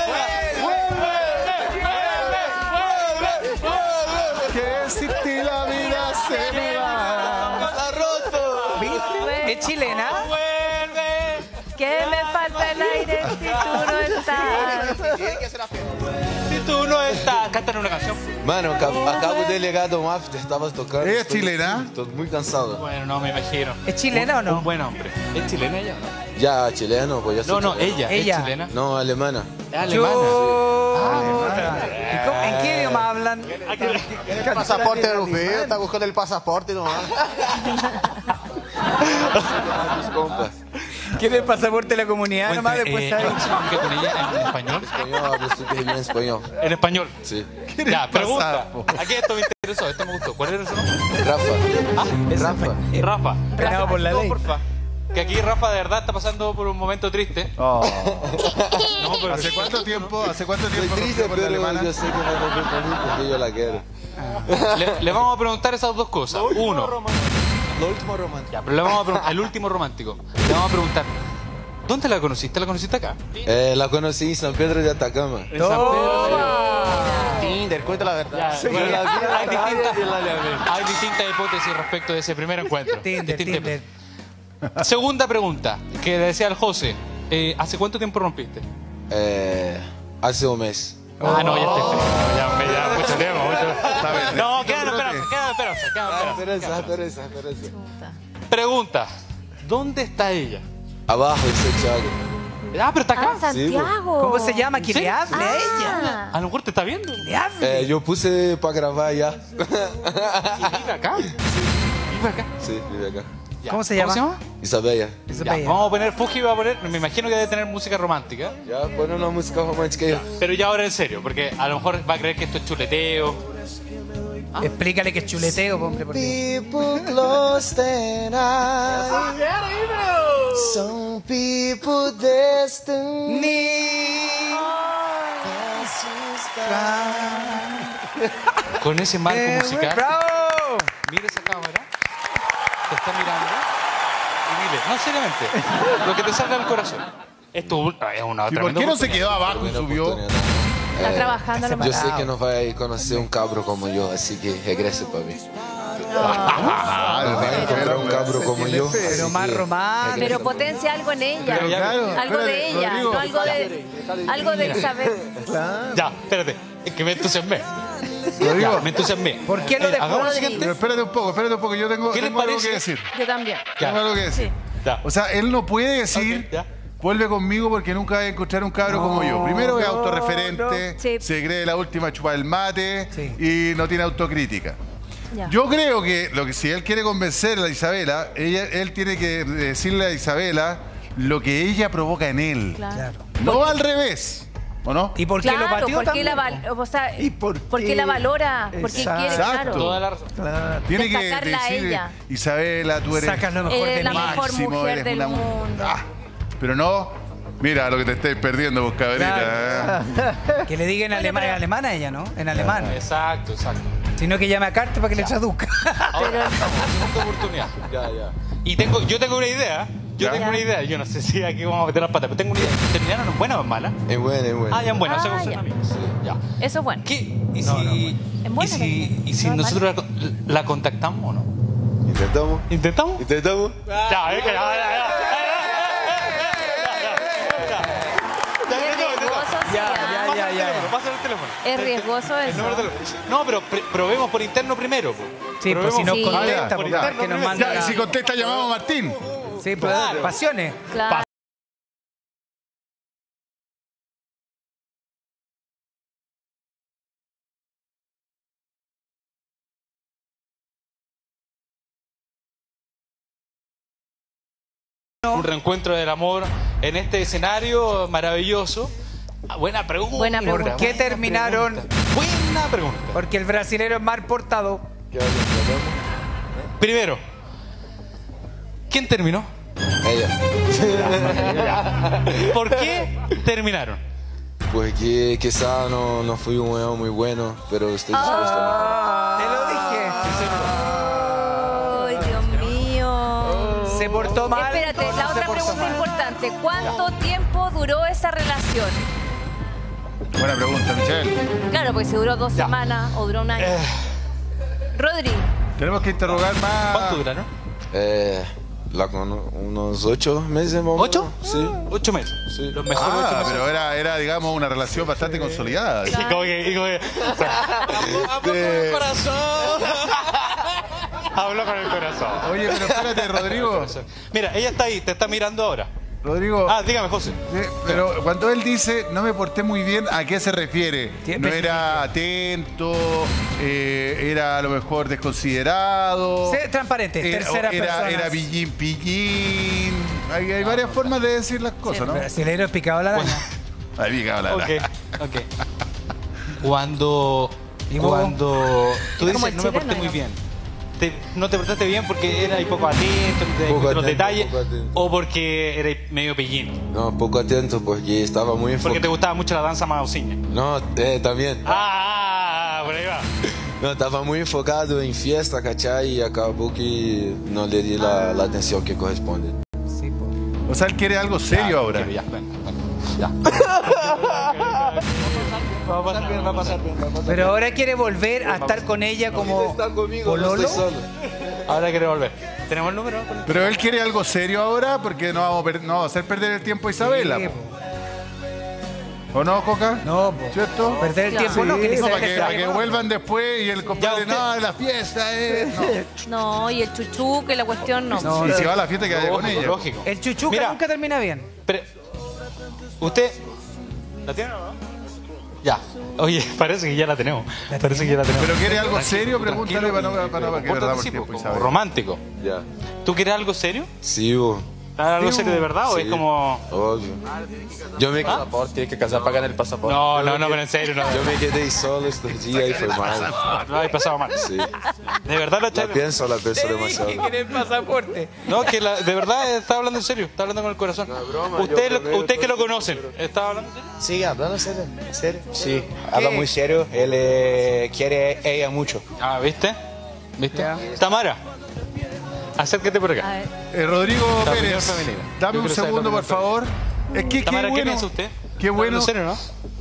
Isabela. Que si ti la vida se me va. Está roto. ¿Viste? ¿Es chilena? Que me falta el aire si tú no estás. Si tú no estás, cántale una canción. Mano, acabo acabo de llegar a un after, estabas tocando. ¿Ella es estoy- chilena? Estoy muy cansado. Bueno, no me imagino. ¿Es chilena o no? Un buen hombre. ¿Es chilena ella o no? Ya, chileno, pues ya soy No, no, chileno. ella. Ella. ¿Es chilena? No, alemana. Es alemana. Chuta. ¿Y cómo- ¿En qué idioma hablan? El pasaporte europeo, está buscando el pasaporte nomás. Mis compas. ¿Quiere el pasaporte de la comunidad? Cuente, Nomás después eh, sabe. ¿qué con ella en español? Español, hablo súper bien español. En español. Sí. Ya, pregunta. po? Aquí esto me interesó, esto me gustó. ¿Cuál era su nombre? Rafa. Rafa. Rafa. Penado por la No, ley. porfa. Que aquí Rafa de verdad está pasando por un momento triste. Oh. No, pero ¿Hace cuánto tiempo? ¿Hace cuánto Estoy tiempo triste, rompió por la pero alemana? yo sé que no rompe por mí porque yo la quiero. le, le vamos a preguntar esas dos cosas. Uno, Lo último romántico. ya, pero le vamos a preguntar, el último romántico. Le vamos a preguntar, ¿dónde la conociste? ¿La conociste acá? Eh, la conocí en San Pedro de Atacama. En San Pedro. Tinder, cuenta la verdad. Ya, bueno, la vi en la hay, calle distintas, y la llamé. hay distintas hipótesis respecto de ese primer encuentro. Tinder, Distintas Tinder. hipótesis. Segunda pregunta, que le decía al José. Eh, ¿Hace cuánto tiempo rompiste? Eh, hace un mes. Ah, no, ya estoy frío. Ya, me- ya, mucho tiempo, mucho bien, No, necesito quédate, un brote. espera, quédate, espera, quédate, Ah, espera. Teresa, Teresa, Teresa. Pregunta, ¿dónde está ella? Abajo en Santiago. Ah, pero está Ah, acá. Santiago. ¿Cómo se llama? Que ¿Sí? le hable a ella. Ah, A lo mejor te está viendo. Le hable. Eh, yo puse para grabar ya. ¿Y vive acá? ¿Vive acá? Sí, vive acá. Ya. ¿Cómo se llama? ¿Cómo se llama? Isabella. Ya, Isabella. vamos a poner, Fuji va a poner, me imagino que debe tener música romántica. Ya, pon una música romántica ahí. Pero ya ahora en serio, porque a lo mejor va a creer que esto es chuleteo. Explícale que es chuleteo, hombre, por Dios. People close their eyes. Some people destiny. Con ese marco Eh, musical. ¡Bravo! Mira esa cámara. Te está mirando. Y dile, no, seriamente, lo que te salga del corazón. Esto es una ¿Y otra. por qué no se quedó abajo y Buena subió? oportunidad. está Eh, trabajando. está lo yo más. sé que no va a conocer un cabro como yo, así que regrese para mí. Ah, No va a encontrar un cabro como yo. Pero así más que romántico. Pero potencia algo en ella. Pero claro, algo de espérate, ella, Rodrigo. no algo de, algo de Isabel. Ya, espérate. Es que me entusiasmé. Rodrigo. Ya, me entusiasmé. ¿Por qué lo Eh, dejó? hagamos lo Rodrigo? siguiente. Pero espérate un poco, espérate un poco. Yo tengo, ¿Qué le tengo algo parece? que decir. Yo también. Ya. Tengo algo que decir. Sí. Ya. O sea, él no puede decir, Ok, ya. vuelve conmigo porque nunca va a encontrar un cabro No, como yo. Primero es no, autorreferente, no. Sí. se cree la última chupa del mate Sí. y no tiene autocrítica. Ya. Yo creo que, lo que si él quiere convencer a la Isabela, ella, él tiene que decirle a Isabela lo que ella provoca en él. Claro. Claro. No al revés. ¿O no? ¿Y por qué Claro, lo pateó ¿por qué también? la, val- o sea, ¿Y por por qué qué? la valora? ¿Por qué quiere? Exacto. Claro. Toda la razón. Claro. Tiene que destacarla a decir, ella. Isabela, tú eres Sacas lo mejor Eres de la mí. mejor máximo, mujer eres del una mu- mundo. Ah, pero no, mira lo que te estáis perdiendo, vos cabrita. ¿eh? Que le diga en alemán, en alemán a ella, ¿no? En alemán. Exacto, exacto. Sino que llame a Carter para que le traduzca. Ahora, segunda oportunidad. Ya, ya. Y tengo, yo tengo una idea. Yo Ya. tengo una idea. Yo no sé si aquí vamos a meter las patas, pero tengo una idea. ¿Terminaron en buena o en mala? Es bueno, es bueno. Ah, ya en buena. Ah, o sea, son ya. amigos. Ya. Eso es bueno. ¿Qué? ¿Y No, si, no, bueno. En buena y si, también. y si No, en nosotros la, la contactamos o no? ¿Intentamos? ¿Intentamos? ¿Intentamos? Ya, es que ya, ya, ya. Es riesgoso, sí, Ya, ah. ya, ya, ya. Pásale el teléfono. Es riesgoso El eso. número de teléfono. No, pero pr- probemos por interno primero. po. Sí, pues si no Probemos por- contesta, por pues, interno que nos primero. manda Ya, y si contesta, llamamos a Martín. Sí, pues, Claro. pasiones. Claro. Un reencuentro del amor en este escenario maravilloso. Ah, buena pregunta. Buena pregunta. ¿Por qué terminaron? pregunta. Buena pregunta. Porque el brasilero es mal portado. Primero, ¿quién terminó? Ella. ¿Por qué terminaron? Porque quizá no, no fui un weón muy bueno, pero estoy dispuesto a Te lo dije. Ay, Dios mío. Se portó mal. Espérate, la se otra portó pregunta mal. importante. ¿Cuánto tiempo duró esa relación? Buena pregunta, Michelle. Claro, porque si duró dos Ya. semanas o duró un año. Eh, Rodri, Tenemos que interrogar más. ¿Cuánto duraron? Eh, la cono- unos ocho meses más o menos. ¿Ocho? Sí. Ocho meses. Sí. Los mejores ocho Ah, meses. pero era, era, digamos, una relación bastante consolidada. Y como que, y como que- Habló con el corazón. Habló con el corazón. Oye, pero espérate, Rodrigo. Mira, ella está ahí, te está mirando ahora. Rodrigo. Ah, dígame, José. Sí, pero cuando él dice no me porté muy bien, ¿a qué se refiere? Siempre No era atento, eh, era a lo mejor desconsiderado. Sé transparente, Era, tercera era, persona. era pillín, pillín. Hay, hay varias formas de decir las cosas, ¿no? El brasilero es picado la araña. Ahí pica la Ok, ok. Cuando. ¿Y vos? Cuando. Tú Como dices, el no me chileno, porté muy ¿no? bien. Te- no te portaste bien porque eras poco atento, no te Poco diste los atento, detalles. poco atento. O porque eras medio pillín. No, poco atento porque estaba muy Porque te enfocado. gustaba mucho la danza mausiña. No, eh, también. Ah, por ahí va. No, estaba muy enfocado en fiesta, ¿cachai? Y acabó que no le di la, la atención que corresponde. Sí, po. O sea, él quiere algo serio ahora. Ya, bueno, bueno, ya. Va a pasar bien, va a pasar bien. va a pasar Pero ahora quiere volver a estar con ella como Está conmigo, no pololo. estoy solo. bien. Ahora quiere volver. ¿Tenemos el número? Pero él quiere algo serio ahora porque no vamos a, per- no vamos a hacer perder el tiempo a Isabela. Sí, po. po. ¿O no, Coca? No, po. ¿Cierto? Perder el Claro. tiempo no, que ni No, se para que, deje para que llevar. vuelvan después y el compadre, usted- no, la fiesta es... No. no, y el chuchu, que la cuestión no. No, Y si va a la fiesta que vaya con Lógico, ella. lógico. El chuchuca Mira. nunca termina bien. Pero, ¿usted la tiene o no? Ya. Oye, parece que ya la tenemos. Parece que ya la tenemos. ¿Pero quiere algo Tranquilo, serio? Pregúntale tranquilo para no, y- para no que Pórtate perdamos así, tiempo, como Isabel. romántico. Ya. ¿Tú quieres algo serio? Sí, vos. ¿Algo Sí, serio de verdad o Sí. es como...? Obvio. Yo me, Pasaporte, tiene que casar pagando el pasaporte. No, no, no, pero en serio, no. yo me quedé solo estos días y fue mal. Lo habéis pasado mal. Sí. ¿De verdad lo La estáis- pienso, la pienso demasiado. quiere el pasaporte. No, que la- de verdad está hablando en serio. Está hablando con el corazón. broma, Usted, yo lo- primero usted que lo todo- conocen. ¿Está hablando en serio? Sí, hablando serio, serio. Sí, habla muy serio. Él eh, quiere ella mucho. Ah, ¿viste? ¿Viste? Tamara, acércate por A acá. ver. Eh, Rodrigo La opinión Pérez, femenina. dame Yo un quiero saber segundo, la por opinión favor. Es que qué Tamara, ¿qué bueno, piensa usted? qué bueno. ¿En serio, no?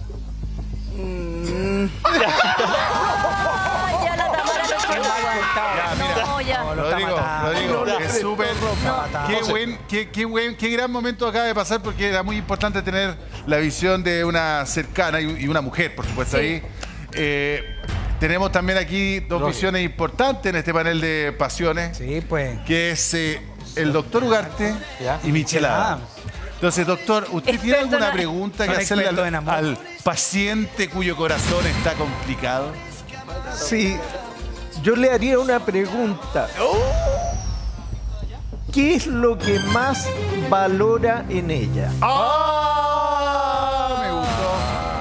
Ah, ya la Tamara lo echó al agua. Ya, mira. No, ya. No, lo está Rodrigo, matando. Rodrigo, Ya. es súper. Qué José. buen, qué, qué buen, qué gran momento acaba de pasar porque era muy importante tener la visión de una cercana y, y una mujer, por supuesto, Sí. ahí. Eh, tenemos también aquí dos Lógico. visiones importantes en este panel de pasiones, Sí, pues. que es eh, el doctor Ugarte y Michelada. Entonces, doctor, ¿usted tiene Experto alguna en- pregunta que Son hacerle expertos al, en amor. al paciente cuyo corazón está complicado? Sí, yo le haría una pregunta. ¿Qué es lo que más valora en ella? ¡Ah! Me gustó.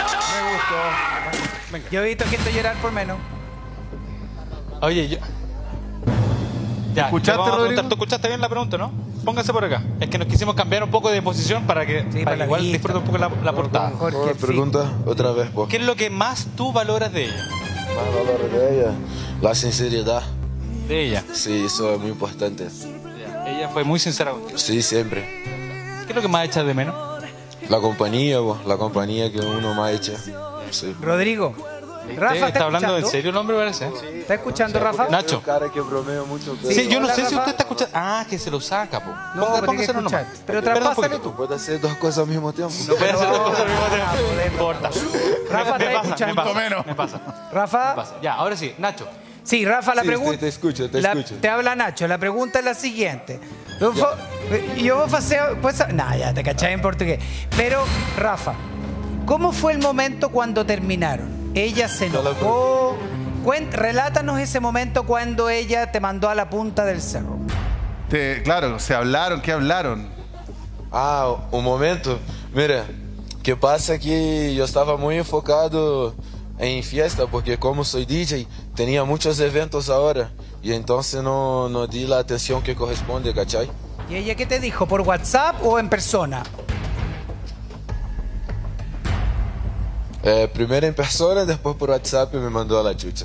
Me gustó. Yo he visto gente llorar por menos. Oye, yo... Ya, ¿Escuchaste, te vamos a Rodrigo? preguntar. ¿Tú escuchaste bien la pregunta, no? Póngase por acá. Es que nos quisimos cambiar un poco de posición para que, Sí, para para que la igual vista. disfrute un poco la, la portada. Jorge, Pregunta otra vez, por ¿Qué es lo que más tú valoras de ella? más valor de ella. La sinceridad. De ella. Sí, eso es muy importante. Ella fue muy sincera contigo. Sí, siempre. ¿Qué es lo que más echas de menos? La compañía, bo, la compañía que uno más echa. Sí. Rodrigo. Rafa, ¿Está, ¿está hablando en escuchando? serio el hombre, parece? ¿Está escuchando, Rafa? Nacho. Cara que bromeo mucho. pero- Sí, yo no Hola, sé si Rafa. usted está escuchando. Ah, que se lo saca, po. No, Ponga- pero tiene que póngaselo nomás. escuchar. Pero Espera un traspásale poquito. tú. Puedo hacer dos cosas al mismo tiempo. No puede hacer dos cosas al mismo tiempo. podemos. No importa. Rafa, me, ¿está me pasa, me escuchando? pasa, menos. me pasa, Rafa. me pasa. Ya, ahora sí, Nacho. Sí, Rafa, la Sí, pregunta. te- te escucho, te la- escucho. Te habla Nacho. La pregunta es la siguiente. Yo, fo- yo vos faceo. Pues, nah, ya te cachai en portugués. Pero, Rafa, ¿cómo fue el momento cuando terminaron? ¿Ella se enojó? Cuen- relátanos ese momento cuando ella te mandó a la punta del cerro. Te- claro, se hablaron, ¿qué hablaron? Ah, un momento. Mira, que pasa que yo estaba muy enfocado en fiesta, porque como soy D J, tenía muchos eventos ahora. Y entonces no, no di la atención que corresponde, ¿cachai? ¿Y ella qué te dijo? ¿Por WhatsApp o en persona? Eh, primero en persona, después por WhatsApp y me mandó a la chucha.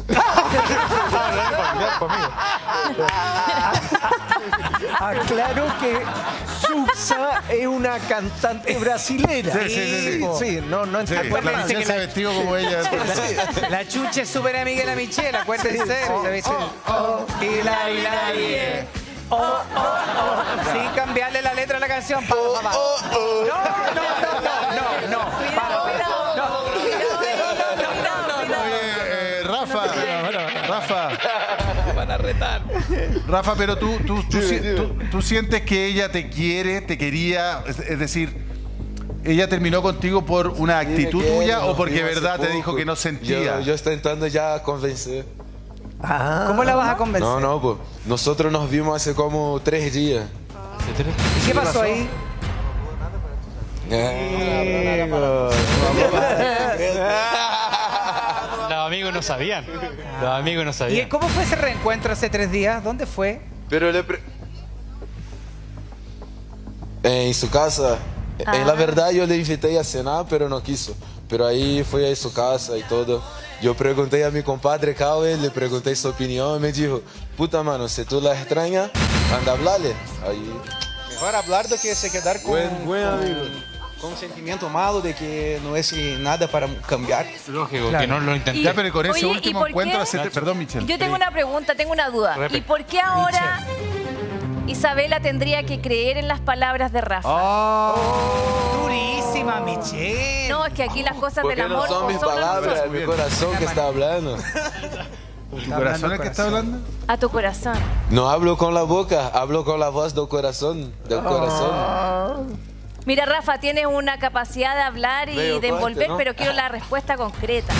Aclaro que Suxa es una cantante brasilera. Sí, sí, sí, sí. Sí, no, no Sí, entiendo. la Michelle se ha vestido como ella. La chucha es súper amiga de la Michelle, acuérdense. Se viste el- oh, y la, y la, y eh. Oh, oh, oh. Sin cambiarle la letra a la canción. Pa, pa, pa. No, no, no, no, no, no. Para, Oye, eh, Rafa, Rafa. van a retar. Rafa, pero tú, tú, tú, Dime, si- dime. tú- tú sientes que ella te quiere, te quería, es, es decir, ella terminó contigo por una actitud Dime que tuya nos o porque vimos hace verdad te poco. dijo que no sentía. Yo, yo estoy intentando ya convencer. Ah, ¿Cómo la vas a convencer? No, no, pues. Nosotros nos vimos hace como tres días. ¿Y qué pasó ahí? Los amigos no sabían. Los amigos no ¿Y sabían. cómo fue ese reencuentro hace tres días? ¿Dónde fue? Pero le pre- En su casa. Ah. En la verdad yo le invité a cenar, pero no quiso. Pero ahí fui a su casa y todo. Yo pregunté a mi compadre Cauê, le pregunté su opinión y me dijo, puta mano, si tú la extrañas, anda a hablarle. Ahí. Mejor hablar do que se quedar con, Buen- buen con- amigo. con un sentimiento malo de que no es nada para cambiar. Lógico, Claro. que no lo intenté. Ya, pero con ese Oye, ¿y último por encuentro, qué? hace- perdón, Michelle. Yo tengo una pregunta, tengo una duda. Repe. ¿Y por qué ahora Isabela tendría que creer en las palabras de Rafa? Oh. Durísima, Michelle. No, es que aquí las cosas Porque del no amor son mis son a palabras, nosotros. es mi corazón que está hablando. ¿Tu corazón es el que está hablando? A tu corazón. No hablo con la boca, hablo con la voz del corazón, del corazón. Mira, Rafa, tienes una capacidad de hablar y Medio de fuerte, envolver, ¿no? pero quiero la respuesta concreta.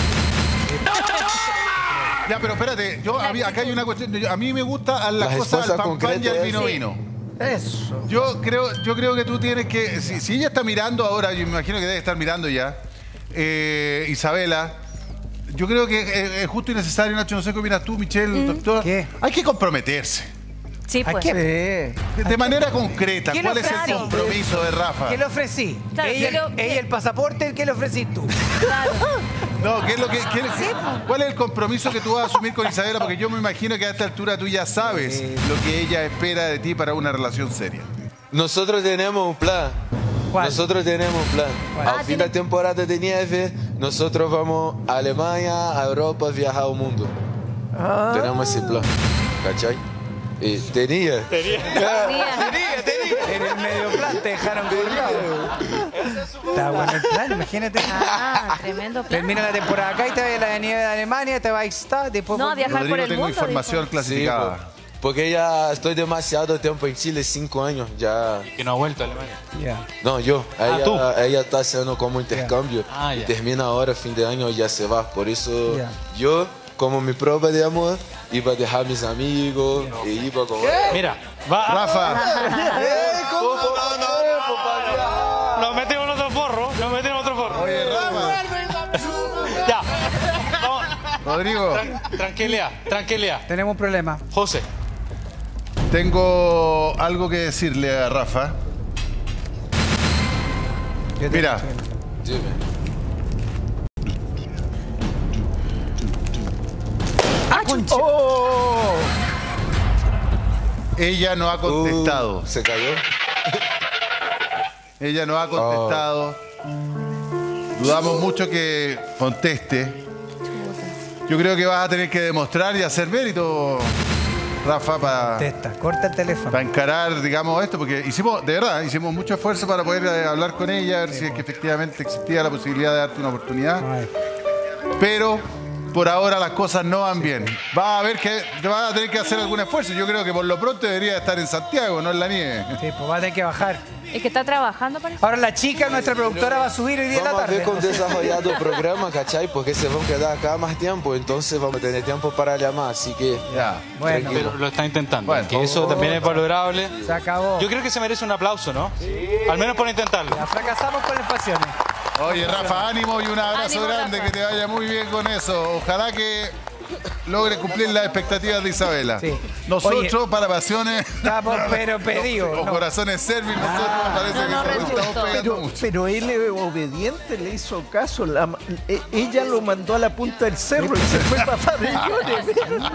Ya, pero espérate, yo, a mí- acá hay una cuestión. yo- a mí me gusta las La cosas al respuesta pan pan y concreta al es- vino Sí. vino. eso. Yo creo, yo creo que tú tienes que. Si, si ella está mirando ahora, yo me imagino que debe estar mirando ya, eh, Isabela. Yo creo que eh, es justo y necesario, Nacho. No sé qué opinas tú, Michelle, doctor. ¿Qué? Hay que comprometerse. Sí, ¿A pues. qué? Sí. De, de manera concreta, ¿Qué le ¿cuál es el ofrecí? compromiso de Rafa? ¿Qué le ofrecí? Claro, ella, yo lo- ella el pasaporte, ¿qué le ofrecí tú? Claro. No, ¿qué es lo que, qué- ¿cuál es el compromiso que tú vas a asumir con Isabela? Porque yo me imagino que a esta altura tú ya sabes lo que ella espera de ti para una relación seria. Nosotros tenemos un plan. ¿Cuál? Nosotros tenemos un plan. ¿Cuál? Al Ah, fin tiene- de temporada de nieve, nosotros vamos a Alemania, a Europa, viajar al mundo. Ah. Tenemos ese plan. ¿Cachai? Y tenía. Tenía. En el medio plan te dejaron colgado. Está bueno el plan, imagínate. Ah, tremendo plan. Termina la temporada acá y te vas a la nieve de Alemania, te vas a estar, después No, volvés. viajar por Rodrigo, el tengo mundo, información dijo. clasificada. porque ya estoy demasiado tiempo en Chile, cinco años, ya... Que no ha vuelto a Alemania. Ya. No, yo. Ah, Ella, tú. ella está haciendo como intercambio. Ah, y ya. termina ahora, fin de año, y ya se va. Por eso Ya. yo, como mi prueba de amor, iba a dejar a mis amigos y iba con... Mira, va. Rafa, ¿Cómo? No, no, no, Nos metimos en otro forro. Nos metimos en otro forro. oye, Rafa, Ya. Vamos. Rodrigo, Tran- tranquilidad, tranquilidad. Tenemos un problema. José. tengo algo que decirle a Rafa. Yo te- Mira, Dime. ¡Ah, concha! ¡oh! Ella no ha contestado. Uh, ¿Se cayó? Ella no ha contestado. Dudamos mucho que conteste. Yo creo que vas a tener que demostrar y hacer mérito, Rafa, para Contesta, corta el teléfono. encarar, digamos, esto, porque hicimos, de verdad, hicimos mucho esfuerzo para poder eh, hablar con ella, a ver si es que efectivamente existía la posibilidad de darte una oportunidad. Ay. Pero por ahora las cosas no van bien. Va a ver que te vas a tener que hacer algún esfuerzo. Yo creo que por lo pronto debería estar en Santiago, no en la nieve. Sí, pues va a tener que bajar. Es que está trabajando, parece. Ahora la chica, nuestra productora, va a subir hoy día en la Vamos a tarde. ver con desarrollado el programa, ¿cachai? Porque se van a quedar acá más tiempo, entonces vamos a tener tiempo para llamar, así que... Ya. Bueno, tranquilo. Pero lo está intentando. Bueno. que eso también es valorable. se acabó. Yo creo que se merece un aplauso, ¿no? Al menos por intentarlo. Ya fracasamos con las pasiones. Oye, Rafa, ánimo y un abrazo Ánimo, grande, Rafa. que te vaya muy bien con eso. Ojalá que logre cumplir las expectativas de Isabela. Sí. Nosotros, Oye, para pasiones Estamos, pero pedido. o no. corazones servis, nosotros parece no, no que resultó. estamos pegando Pero, mucho. pero él es obediente, le hizo caso. La- e- ella lo mandó a la punta del cerro y se fue para Farellones.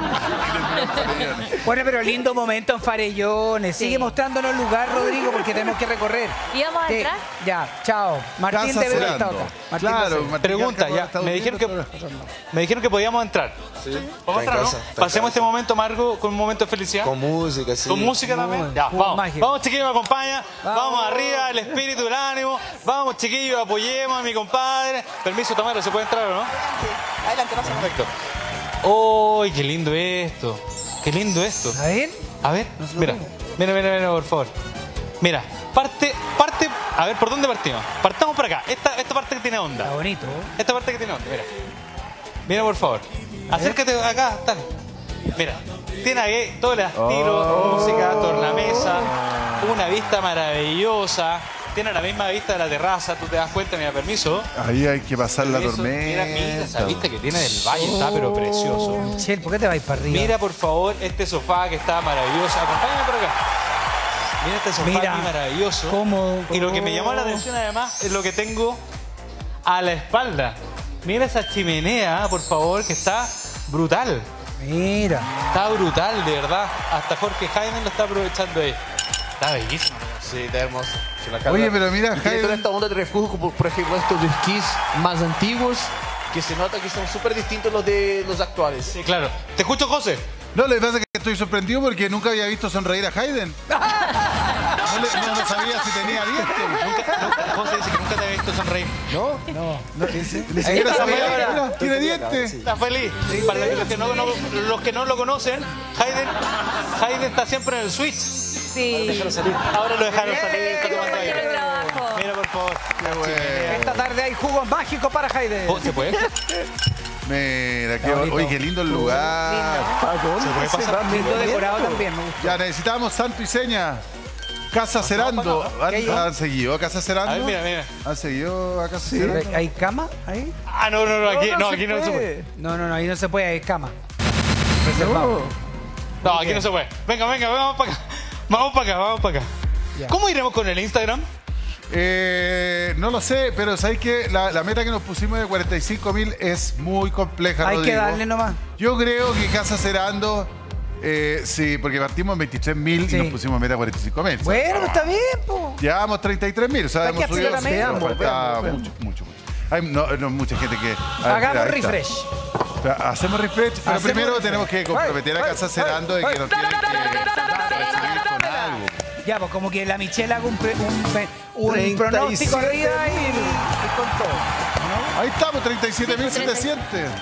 Bueno, pero lindo momento en Farellones. Sigue Sí. mostrándonos el lugar, Rodrigo, porque tenemos que recorrer. ¿Íbamos a Sí, entrar? Ya, chao. Martín Casa de Vega Cerando. está acá. Martín Claro, Becerra. Martín Pregunta, Yarca, ya. Estados Me dijeron que, Unidos, pero- me dijeron que podíamos entrar. Sí, ¿Podemos está en entrar, no? casa, está en Pasemos casa. este momento amargo con un momento de felicidad. Con música, sí. Con música también. Muy, Ya, muy vamos. mágico. Vamos, chiquillos, me acompaña. Vamos. Vamos. arriba, el espíritu, el ánimo. Vamos, chiquillos, apoyemos a mi compadre. Permiso, Tamara, ¿se puede entrar o no? Adelante, pasa. Perfecto. ¡Uy, qué lindo esto! ¡Qué lindo esto! A ver. A ver, mira, mira, mira, mira, por favor. Mira, parte, parte, a ver, ¿por dónde partimos? Partamos por acá. Esta, esta parte que tiene onda. Está bonito. ¿eh? Esta parte que tiene onda, mira. Mira, por favor. Acércate acá, dale. Mira, tiene ahí todo el estilo, música, tornamesa, una vista maravillosa. Tiene la misma vista de la terraza, tú te das cuenta, mira, permiso. Ahí hay que pasar la Permiso. Mira, mira esa tormenta. vista que tiene del valle, está pero precioso. Chel, ¿por qué te vais para arriba? Mira, por favor, este sofá que está maravilloso. Acompáñame por acá. Mira este sofá Mira, aquí maravilloso. cómodo. Y lo que me llamó la atención además es lo que tengo a la espalda. Mira esa chimenea, por favor, que está brutal. Mira. Está brutal, de verdad. Hasta Jorge Jaime lo está aprovechando ahí. Está bellísimo. Sí, está hermoso. Se la Oye, carga. pero mira, Y tiene Jaime- toda esta onda de refugio, como por ejemplo estos esquís más antiguos, que se nota que son súper distintos los de los actuales. Sí, claro. ¿Te escucho, José? No, le pasa que estoy sorprendido porque nunca había visto sonreír a Hayden. No, le- no- no sabía si tenía dientes. Nunca, nunca- José dice que nunca te había visto sonreír. ¿No? No. Ni siquiera está, sabía. mira, Mira, tiene dientes. Está feliz. Para los que, no, no- los que no lo conocen, Hayden, Hayden está siempre en el Switch. Sí. Ahora lo dejaron salir. Está tomando Hacer el aire. trabajo. Mira, por favor. Qué bueno. Esta tarde hay jugos mágicos para Hayden. Oh, ¿se puede? Mira, qué, bonito. oye, qué lindo el lugar. ¿Para dónde puede se pasar? va Lindo metiendo? decorado también, me gusta. Ya necesitamos santo y seña. Casa Cerando. ¿Han, han seguido a Casa Cerando? A ver, mira, mira. ¿Han seguido a Casa Cerando? ¿Hay cama ahí? Ah, no, no, no, aquí No, no, no aquí se no se puede. puede. No, no, no, ahí no se puede, hay cama. Reservado. No. No, aquí no se puede. Venga, venga, vamos para acá. Vamos para acá, vamos para acá. Ya. ¿Cómo iremos con el Instagram? Eh, no lo sé, pero sabéis que la, la meta que nos pusimos de cuarenta y cinco mil es muy compleja, Hay que Rodrigo. darle nomás. Yo creo que Casa Cerando, eh, sí, porque partimos en veintitrés mil Sí. y nos pusimos meta cuarenta y cinco mil. Bueno, pues está bien, po. Llevamos treinta y tres mil, o sea, Hay que hemos subido. acelerar pero menos. falta Veamos, mucho, mucho, mucho. Hay no, no, mucha gente que. a ver, Hagamos ahí está. refresh. O sea, hacemos refresh, pero Hacemos primero refresh. tenemos que comprometer a Ay, Casa ay, Cerando de ay, que nos tienen que recibir con algo. Ya, pues como que la Michelle haga un, pre- un, pre- un treinta y pronóstico siete arriba y, mil. y con todo. Ahí estamos, treinta y siete mil setecientos.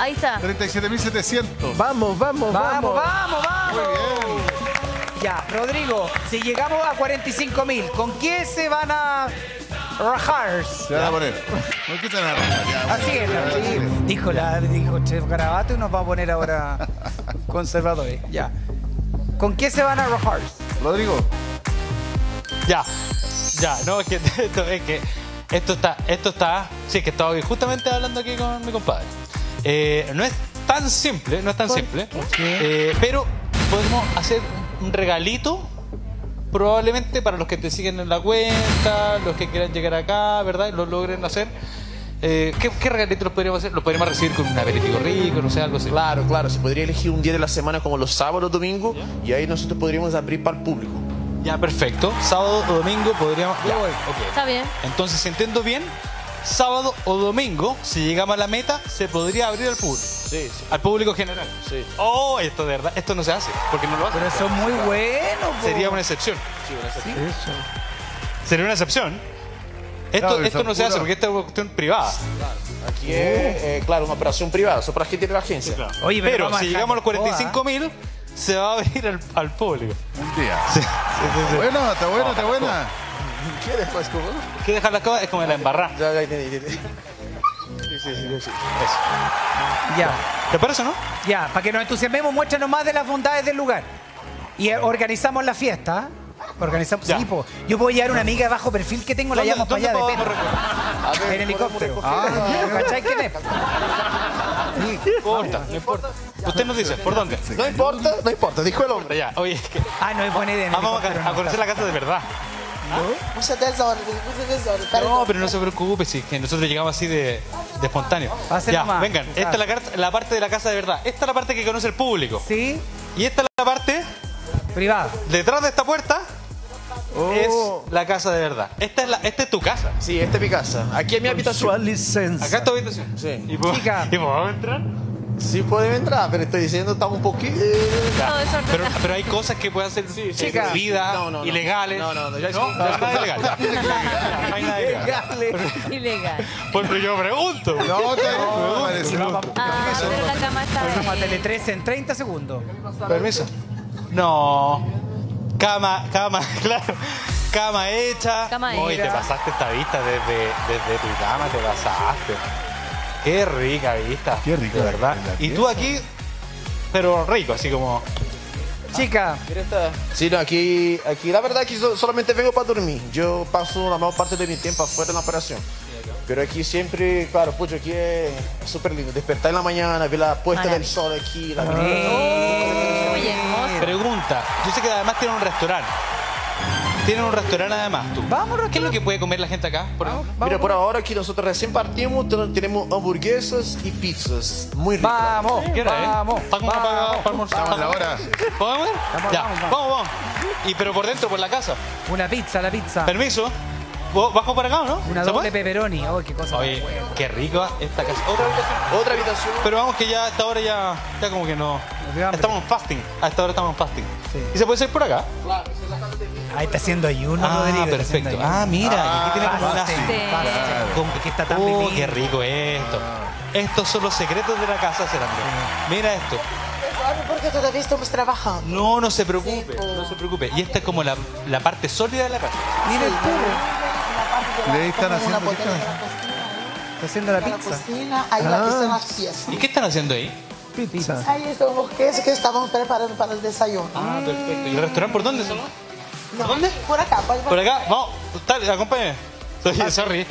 Ahí está. treinta y siete mil setecientos. Vamos, vamos, Vamos, vamos. vamos, vamos. Muy bien. Ya, Rodrigo, si llegamos a cuarenta y cinco mil, ¿con qué se van a rajar? Se van a poner. ¿Por qué te van a rajar? Ya, Así es, bueno, sí. dijo, la, dijo Chef Garabato y nos va a poner ahora conservadores. Ya. ¿Con qué se van a rajar? Rodrigo. Ya, ya, no, es que esto, es que esto está, esto está, sí, es que estaba justamente hablando aquí con mi compadre. Eh, no es tan simple, no es tan simple, eh, pero podemos hacer un regalito, probablemente para los que te siguen en la cuenta, los que quieran llegar acá, ¿verdad? Y lo logren hacer. Eh, ¿qué, ¿Qué regalito los podríamos hacer? ¿Los podríamos recibir con un aperitivo rico, no sé, algo así? Claro, claro, se podría elegir un día de la semana como los sábados o domingos y ahí nosotros podríamos abrir para el público. Ya, perfecto. Sábado o domingo podríamos... Ya, ok. Está bien. Entonces, si entiendo bien, sábado o domingo, si llegamos a la meta, se podría abrir al público. Sí, sí. Al público general. Sí. Oh, esto de verdad, esto no se hace, porque no lo hacen. Pero eso es muy bueno. po. Sería una excepción. Sí, una excepción. Eso. Sería una excepción. Esto, Claro, esto no se pura- hace porque esta es una cuestión privada. Aquí es, eh, claro, una operación privada, eso para gente de la agencia. Oye, pero Pero vamos a si dejar llegamos a los que cuarenta y cinco mil, se va a abrir al, al público. Un día. Sí, sí, sí, sí. Bueno, está buena, está buena. ¿Qué después? ¿Cómo? Hay que dejar las cosas, es como la embarrada. Ya, ya entendí, entendí. Sí, sí, sí, sí. Ya, ¿Te parece, no? ya, para que nos entusiasmemos, muéstranos más de las bondades del lugar. Y eh, organizamos la fiesta. ¿eh? Organizamos, Ya. sí, po. Yo puedo llevar una amiga de bajo perfil que tengo, la ¿Dónde- llamo para dónde allá de podemos pena. A ver, En helicóptero. podemos recoger a- ¿Cachai quién es? No importa, no importa. Usted nos dice, ¿por dónde? No importa, no importa, dijo el hombre. Ya, oye, es que Ah, no es buena idea. en vamos a, helicóptero, a no. conocer la casa de verdad. Muchas desordem, muchas desordem. No, pero no se preocupe, si que nosotros llegamos así de, de espontáneo. Pase Ya, nomás. vengan, esta es la, carta- la parte de la casa de verdad. Esta es la parte que conoce el público. Sí, Y esta es la parte, privada. detrás de esta puerta, Oh. es la casa de verdad. Esta es, la, esta es tu casa. Sí, esta es mi casa. Aquí es mi Su habitación. licencia. Acá es tu habitación. Sí. ¿Y po- Chica. ¿Y podemos entrar? Sí pueden entrar, pero estoy diciendo estamos un poquito... Ya. Todo desordenado. Pero, pero hay cosas que pueden ser Chica. vida, No, no, no. ilegales. No, no, no, ya es- no, no hay nada ilegal. No hay nada ilegal. Ilegal. Porque yo pregunto. No, te no, parece. Ah, pero la cama está Vamos a ahí. Tele trece en treinta segundos. Permiso. No. Cama, cama, claro. Cama hecha. Cama Oye, te hecha. pasaste esta vista desde, desde tu cama, te pasaste. Qué rica vista. Qué rico, de verdad. la- la Y tú pieza. aquí, pero rico, así como. Chica, Sí, no, aquí, aquí la verdad que so- solamente vengo para dormir. Yo paso la mayor parte de mi tiempo afuera en la operación. Pero aquí siempre, claro, pucho, aquí es súper lindo. Despertar en la mañana, ver la puesta del sol aquí. La Muy hermoso. Pregunta. Yo sé que además tienen un restaurante. Tienen un restaurante además, tú. Vamos, ¿Qué es lo que puede comer la gente acá? Por- Mira, por ahora aquí nosotros recién partimos, ten- tenemos hamburguesas y pizzas. Muy ricas. vamos, ¿Qué hora, eh? vamos, ¿Está como para, vamos. para almorzar? Estamos en la hora. ¿Podemos ir? Vamos, Ya, vamos, vamos, vamos. vamos. Y pero por dentro, por la casa. Una pizza, la pizza. Permiso. ¿Vos- ¿Bajo para acá o no? Una ¿Se doble puede? pepperoni. Oh, qué cosa. Oye, tan buena. qué rico esta casa. Otra habitación. Otra habitación. Pero vamos que ya a esta hora ya, ya como que no. Nos dio hambre. Estamos en fasting. A esta hora estamos en fasting. Sí. ¿Y se puede salir por acá? Ahí está haciendo ayuno, Ah, Rodrigo. está haciendo perfecto. ayuno. Ah, mira, aquí tiene como una... Fasting, Sí. fasting. Como- Es que está tan Oh, vivido. qué rico esto. Estos son los secretos de la casa, Serandro. Mira esto. Porque todavía estamos trabajando. No, no se preocupe, no se preocupe. Y esta es como la, la parte sólida de la casa. Mira el perro. Le están Una haciendo botella ¿qué? en la cocina. Está haciendo la En la pizza. cocina, ahí la están las piezas. ¿Y qué están haciendo ahí? Pizza. Ahí están los quesos que estábamos preparando para el desayuno. Ah, perfecto. ¿Y el restaurante por dónde, Salomón? No, ¿Dónde? Por acá. Por, Por acá, vamos, dale, acompáñame. Soy, sorry.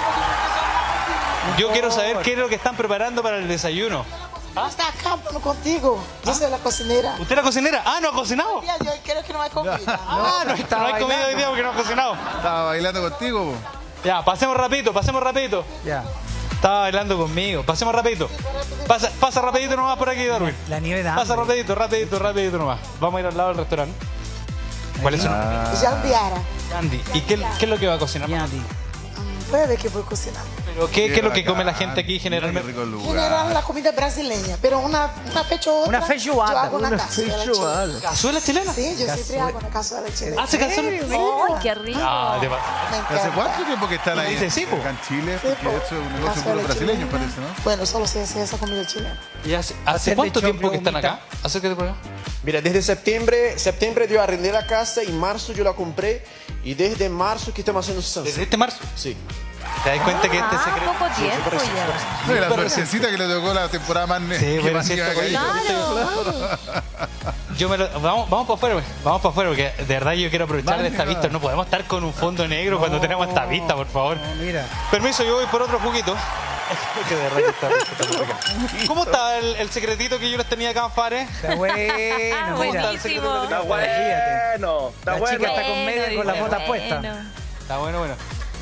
Yo quiero saber qué es lo que están preparando para el desayuno. Está acá hablando contigo. Yo soy la cocinera. ¿Usted es la cocinera? Ah, ¿no ha cocinado? Mira, yo creo que no hay comida. Ah, no, no hay comida hoy día porque no ha cocinado. Estaba bailando contigo. po. Ya, pasemos rapidito, pasemos rapidito. Ya. Estaba bailando conmigo. Pasemos rapidito. Pasa, pasa rapidito nomás por aquí, Darwin. La nieve da Pasa hambre. rapidito, rapidito, rapidito nomás. Vamos a ir al lado del restaurante. ¿Cuál es su nombre? Ya enviara. Andy. ¿Y qué, qué es lo que va a cocinar? Ya, di. Puede ver que voy a cocinar. ¿Pero qué, qué es lo que come la gente aquí generalmente? General la comida brasileña, pero una, una feijoada. Una feijoada. Yo hago una, Una cazuela feijoada. chilena. ¿Cazuela chilena? Sí, yo siempre hago una cazuela chilena. ¿Hace cazuela? ¡Ay, qué rico! Ah, de pa- Me encanta. ¿Hace cuánto tiempo que están ahí? Dice, sí, po. Acá en Chile, Sí, porque po. eso es un negocio Cazuela puro brasileño, chilena. parece, ¿no? Bueno, solo se hace esa comida chilena. ¿Y hace, Hacer hace de cuánto choclo, tiempo que están humita. acá? ¿Hace qué tiempo acá? Mira, desde septiembre, septiembre yo arrendé la casa, en marzo yo la compré y desde marzo que estamos haciendo salsa. ¿Desde este marzo? Sí. ¿Te das cuenta que este Ah, secreto? poco tiempo ya. No, y la suertecita que le tocó la temporada más ne- Sí, que bueno, más cierto, nieva que hay. Claro. Yo me lo, vamos, vamos para afuera, güey. Vamos para afuera, porque de verdad yo quiero aprovechar de esta Vale, vista. No podemos estar con un fondo negro cuando tenemos esta vista, por favor. No, mira. Permiso, yo voy por otro juguito. Que de verdad que está está muy rica. ¿Cómo está el, el secretito que yo les tenía acá, Fares? Está bueno, mira. Buenísimo. Está Fíjate. bueno, está La bueno. chica está con media y con las Bueno, botas puestas. bueno. Está bueno, bueno.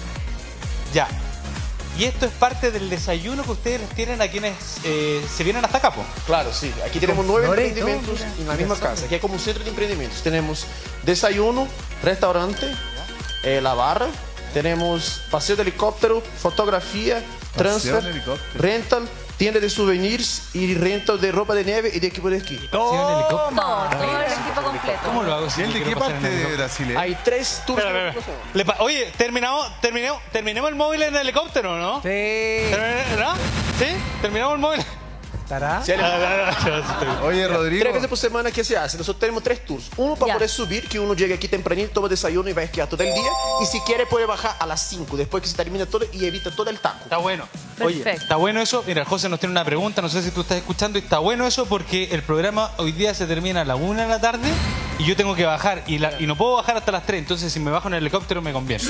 Ya. Y esto es parte del desayuno que ustedes les tienen a quienes eh, se vienen hasta acá, po. Claro, sí. Aquí tenemos nueve Loreto, emprendimientos mira. en la misma casa. Aquí hay como un centro de emprendimientos. Tenemos desayuno, restaurante, eh, la barra. Tenemos paseo de helicóptero, fotografía, transfer, de helicóptero. rental, tienda de souvenirs y rental de ropa de nieve y de equipo de esquí. Paseo en helicóptero. Todo, todo el equipo completo. ¿Cómo lo hago? si ¿Y él yo de quiero qué pasar en parte el de helicóptero? Brasil es? Hay tres tours. Espera, espera, espera. Le pa- Oye, terminamos, terminemos, terminemos el móvil en el helicóptero, ¿no? Sí. Termin- ¿No? ¿Sí? ¿Terminamos el móvil? ¿Estará? Sí, Ah, no, no, no, no, no. Oye, Rodrigo. Tres veces por semana que se hace. Nosotros tenemos tres tours. Uno para Ya. poder subir, que uno llegue aquí tempranito, toma desayuno y va a esquiar todo el día. Y si quiere puede bajar a las cinco, después que se termina todo y evita todo el taco. Está bueno. Oye, Perfecto. está bueno eso. Mira, José nos tiene una pregunta, no sé si tú estás escuchando. Y está bueno eso porque el programa hoy día se termina a la una de la tarde y yo tengo que bajar y, la- y no puedo bajar hasta las tres. Entonces, si me bajo en el helicóptero, me conviene.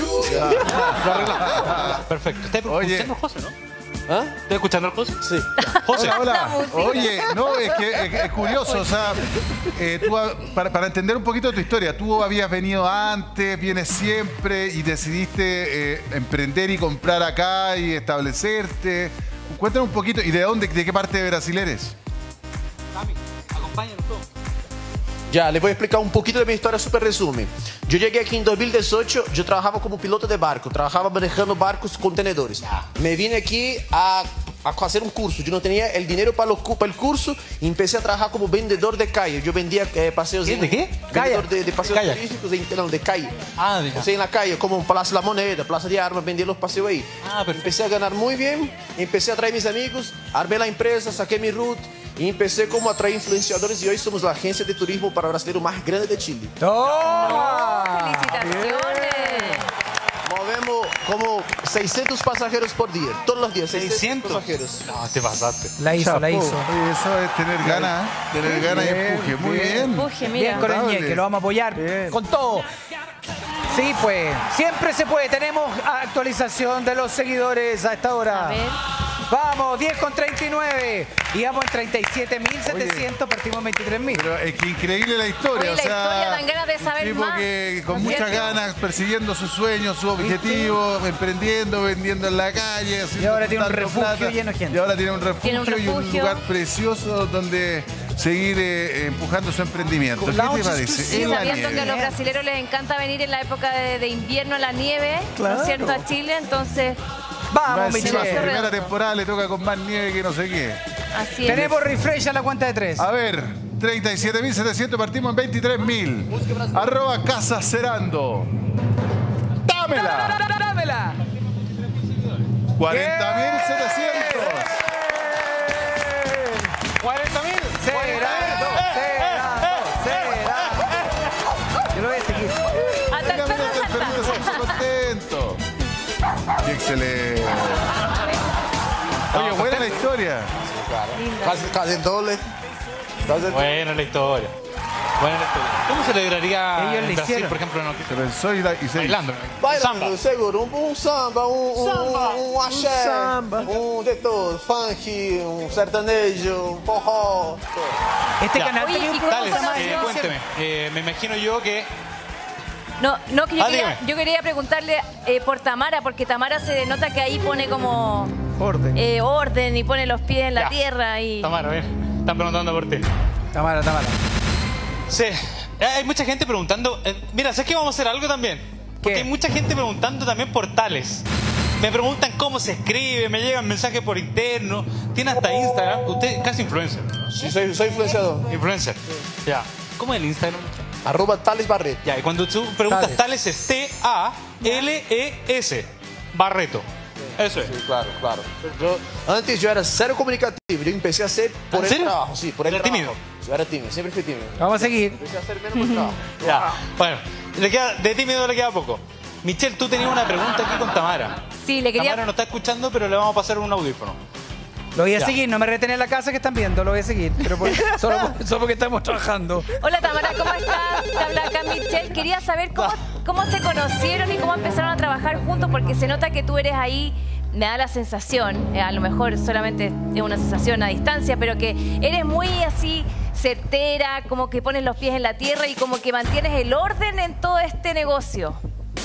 Lo arreglamos. Perfecto. ¿Estás Oye. escuchando al José, no? ¿Ah? ¿Estás escuchando al José? Sí. José. Hola, hola. música. Oye, no, es que es, es curioso, o sea, eh, tú, ha- para, para entender un poquito tu historia, tú habías venido antes, vienes siempre y decidiste eh, emprender y comprar acá y establecerte. Cuéntanos un poquito, ¿y de dónde, de qué parte de Brasil eres? Cami, acompáñanos todos. Ya, les voy a explicar un poquito de mi historia, súper resumen. Yo llegué aquí en dos mil dieciocho, yo trabajaba como piloto de barco, trabajaba manejando barcos contenedores. Me vine aquí a, a hacer un curso, yo no tenía el dinero para, los, cu- para el curso y empecé a trabajar como vendedor de calle. Yo vendía eh, paseos ¿Qué? en- ¿De qué? Vendedor de, de paseos Kayak. turísticos, en, no, de calle. Ah, de O sea, en la calle, como Plaza de la Moneda, Plaza de Armas, vendía los paseos ahí. Ah, perfecto. Empecé a ganar muy bien, empecé a traer mis amigos, armé la empresa, saqué mi root y empecé como a traer influenciadores y hoy somos la agencia de turismo para brasileño más grande de Chile. ¡Toma! Felicitaciones. Movemos como seiscientos pasajeros por día, todos los días, seiscientos, seiscientos pasajeros. No, te pasaste. La hizo, la Chapo. hizo. Oye, eso es tener ganas, ¿eh? tener ganas y empuje. Muy bien. Empuje, Bien mira. con el Notable. ñeque, lo vamos a apoyar con todo. Sí, pues, siempre se puede. Tenemos actualización de los seguidores a esta hora. A ver. Vamos, diez con treinta y nueve. Y vamos en treinta y siete mil setecientos, partimos en veintitrés mil. Pero es que increíble la historia. Oye, o la sea, historia dan ganas de saber tipo más, que ¿no con es muchas cierto? ganas, persiguiendo sus sueños, sus objetivos, emprendiendo, vendiendo en la calle. haciendo- Y ahora tiene un juntando refugio plata. lleno de gente. Y ahora tiene un refugio, Tiene un y un refugio. lugar precioso donde seguir eh, empujando su emprendimiento. ¿Qué te Lounge parece? Sí, En la sabiendo que a los nieve. brasileños les encanta venir en la época de, de invierno a la nieve, ¿no Claro. es cierto? A Chile, entonces Más Vamos, encima, Michelle. su primera temporada le toca con más nieve que no sé qué. así es. Tenemos refresh a la cuenta de tres. A ver, treinta y siete mil setecientos, partimos en veintitrés mil. Arroba Casa Cerando. ¡Dámela! ¡Dámela! cuarenta mil setecientos. cuarenta mil. Cerrando, cerrando, cerrando. Yo lo voy a seguir. Hasta el Venga, perro mira, el perrito se salta. puso contento. ¡Qué excelente! Oye, buena la historia. Casi, casi el doble. Casi el- Buena la historia. Buena la historia. ¿Cómo celebraría Ellos en le Brasil, hicieron. por ejemplo, en Se pensó y, la- y se bailando? Bailando, Samba. seguro, un, un samba, un, un, Samba. un, un axé, Un samba. un de todo, funky, un sertanejo, un forró, todo. Este Ya. canal Oye, tenía un ¿y cómo Dale, programa conoció? eh, de cuénteme. Eh, me imagino yo que... No, no, que yo, Ah, quería, dígame. yo quería preguntarle eh, por Tamara, porque Tamara se denota que ahí pone como Orden. eh, orden y pone los pies en la Ya. tierra y... Tamara, ven. Están preguntando por ti. Tamara, Tamara. Sí. Eh, Hay mucha gente preguntando... eh, mira, ¿sabes que vamos a hacer algo también? Porque ¿Qué? hay mucha gente preguntando también por Tales. Me preguntan cómo se escribe, me llegan mensajes por interno. Tiene hasta Instagram. Usted es casi influencer, ¿no? Sí, soy, soy influenciador. Influencer. Ya. ¿Cómo es el Instagram? Arroba Tales Barreto. Ya, y cuando tú preguntas Tales, es T A L E S. Barreto. Eso es. Sí, claro, claro. Yo, antes yo era cero comunicativo. Yo empecé a hacer por ¿En el serio? trabajo. Sí, por el ¿Era trabajo. tímido? Yo era tímido, siempre fui tímido. Vamos a seguir. Empecé a hacer menos por el trabajo. Ya. Bueno, le queda, de tímido le queda poco. Michelle, tú tenías una pregunta aquí con Tamara. Sí, le quería... Tamara no está escuchando, pero le vamos a pasar un audífono. Lo voy a Ya. seguir, no me retener en la casa que están viendo, lo voy a seguir. Pero por- solo, por- solo porque estamos trabajando. Hola Tamara, ¿cómo estás? Te habla acá Michelle. Quería saber cómo, cómo se conocieron y cómo empezaron a trabajar juntos, porque se nota que tú eres ahí, me da la sensación, eh, a lo mejor solamente es una sensación a distancia, pero que eres muy así certera, como que pones los pies en la tierra y como que mantienes el orden en todo este negocio,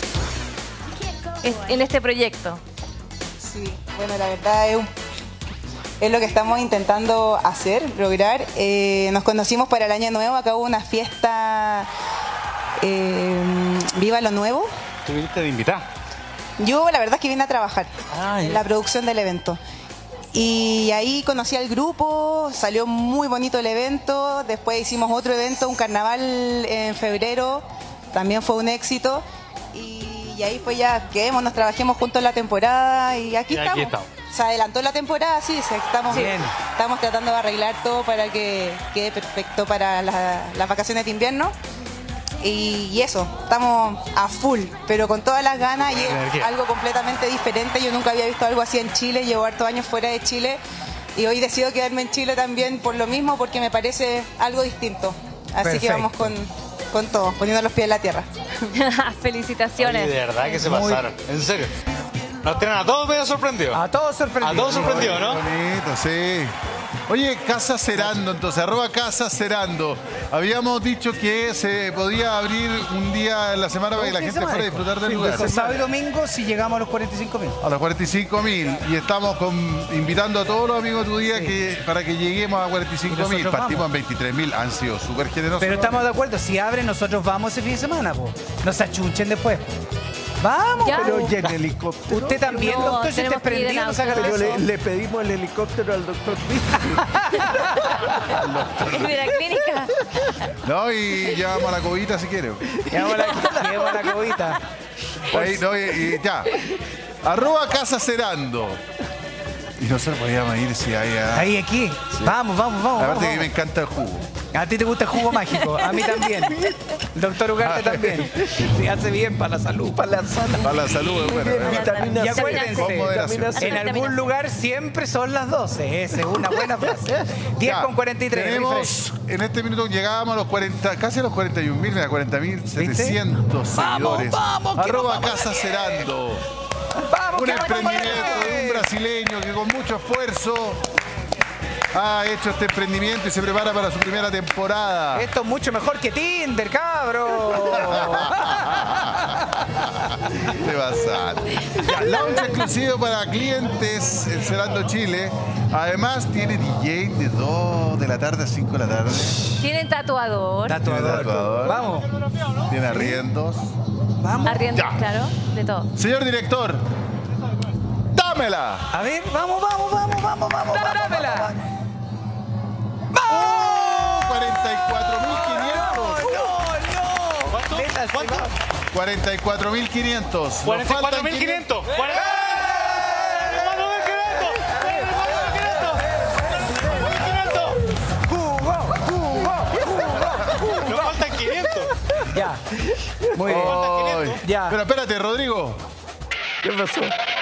en, en este proyecto. Sí, bueno, la verdad es, un- es lo que estamos intentando hacer, lograr. Eh, nos conocimos para el Año Nuevo, acá hubo una fiesta eh, Viva lo Nuevo. ¿Tú viniste de invitar? Yo la verdad es que vine a trabajar Ah, en ya. la producción del evento. Y ahí conocí al grupo, salió muy bonito el evento, después hicimos otro evento, un carnaval en febrero, también fue un éxito. Y, y ahí fue ya, quedémonos, trabajemos juntos la temporada y aquí, Y aquí estamos. estamos. Se adelantó la temporada, sí, sí, estamos, Bien. estamos tratando de arreglar todo para que quede perfecto para la- las vacaciones de invierno. Y, y eso, estamos a full, pero con todas las ganas y es Energía. algo completamente diferente. Yo nunca había visto algo así en Chile, llevo hartos años fuera de Chile y hoy decido quedarme en Chile también por lo mismo, porque me parece algo distinto. Así que Perfecto. vamos con, con todo, poniendo los pies en la tierra. Felicitaciones. Oye, de verdad que se Muy- pasaron. En serio. Nos tienen a todos medio sorprendidos. A todos sorprendidos. A todos sorprendidos, ¿no? Bonito, sí. Oye, Casa Cerando, entonces, arroba Casa Cerando. Habíamos dicho que se podía abrir un día en la semana para que la gente fuera a disfrutar del Sí, lugar. pues, sábado y domingo si llegamos a los cuarenta y cinco mil. A los cuarenta y cinco mil. Y estamos con- invitando a todos los amigos de tu día Sí. que, para que lleguemos a cuarenta y cinco mil. nosotros Partimos vamos. en veintitrés mil. Han sido súper generosos. Pero ¿no? estamos de acuerdo, si abren nosotros vamos ese fin de semana, po. No se achunchen después. Vamos, Ya. pero Pero y en helicóptero. usted también, No, doctor, si te tenemos que ir en prendido, no se auto. haga Pero eso. le, le pedimos el helicóptero al doctor Víctor. Es de la clínica. No, y llevamos a la cobita si quiere. Llevamos la, llevamos la cobita. Ahí, no, y, y ya. Arroba Casa Cerando. Y nosotros podíamos ir si hay. a- Ahí, aquí. Vamos, vamos, vamos. Aparte vamos, que me encanta el jugo. vamos. A ti te gusta el jugo mágico, a mí también. El doctor Ugarte también. Se hace bien para la salud. Para la salud. Para la salud es bueno. Tiene ¿eh? vitamina Y C. acuérdense, Con moderación. en algún lugar siempre son las doce. Esa es una buena frase. diez Ya, con cuarenta y tres. Tenemos, en este minuto llegábamos a los cuarenta, casi a los cuarenta y un mil, mira, cuarenta mil setecientos Vamos, seguidores. vamos, que Arroba nos vamos Casa a ver. Cerando. Vamos, Un que nos vamos a emprendimiento ver. de un brasileño que con mucho esfuerzo ha hecho este emprendimiento y se prepara para su primera temporada. Esto es mucho mejor que Tinder, cabro. Te vas a... Ya, Lounge exclusivo para clientes en Cerando Chile. Además tiene D J de dos de la tarde a cinco de la tarde. Tienen tatuador. Tatuador. Tatuador. Vamos. Tiene arriendos. Vamos. Arriendo, Ya. claro, de todo. Señor director, dámela. A ver, vamos, vamos, vamos, vamos, vamos. Dámela. cuarenta y cuatro mil quinientos. No, no. ¿Cuánto? Métase, ¿Cuánto? vamos. cuarenta y cuatro mil quinientos. Nos cuarenta y cuatro faltan mil quinientos. Jugo, jugo, jugo. Nos faltan quinientos. Ya. Muy bien. Ay. Ya. Pero espérate, Rodrigo. ¿Qué pasó?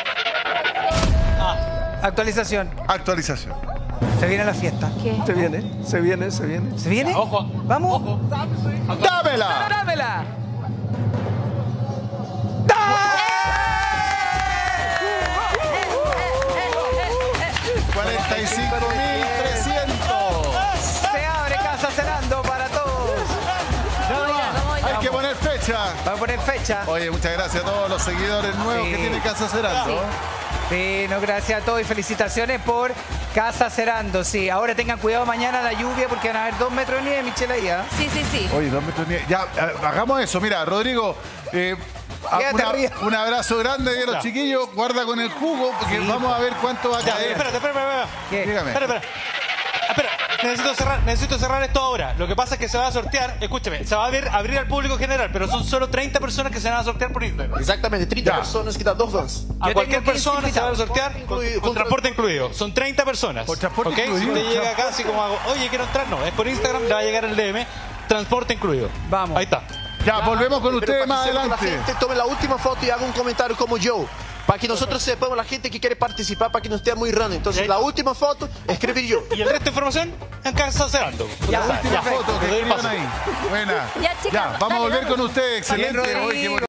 Actualización. Actualización. Se viene la fiesta. ¿Qué? Se viene, se viene, se viene. ¿Se viene? Ojo. Vamos. ¡Dámela! Dámela. cuarenta y cinco mil trescientos. Se abre Casa Cenando para todos. Hay que poner fecha. Vamos a poner fecha. Oye, muchas gracias a todos los seguidores nuevos Sí. que tiene Casa Cerando. Sí, no, gracias a todos y felicitaciones por Casa Cerando. Sí, ahora tengan cuidado mañana la lluvia porque van a haber dos metros de nieve, Michelle, ahí, ¿ah? Sí, sí, sí. Oye, dos metros de nieve. Ya, eh, hagamos eso. Mira, Rodrigo, eh, Una, un abrazo grande a los Ya. chiquillos. Guarda con el jugo, porque Sí. vamos a ver cuánto va a Ya, caer. espérate, espérate, espérate. ¿Qué? Dígame. Espera, espera. Espera, necesito cerrar, necesito cerrar esto ahora. Lo que pasa es que se va a sortear, escúcheme, se va a ver, abrir al público general, pero son solo treinta personas que se van a sortear por Instagram. Exactamente, treinta Ya. personas que dan dos vans. A Yo cualquier tengo quince persona se va a invitados. sortear con, Incluido- con transporte incluido. Son treinta personas. Por transporte ¿Ok? incluido. Si usted llega acá así como hago, oye, quiero entrar, no, es por Instagram, le va a llegar el D M, transporte incluido. Vamos. Ahí está. Ya, volvemos con Pero ustedes para más que sepa que adelante. la gente tome la última foto y haga un comentario como yo. Para que nosotros sepamos la gente que quiere participar, para que no esté muy random. Entonces, ¿Sí? la última foto, escribir yo. Y el resto de información en casa cerrando. Ya, La última foto que Te doy escriban paso. ahí. Buena. Ya, chicas, Ya, vamos a dale, volver dale. con ustedes. Excelente. Bien, Oye, qué Rodrigo.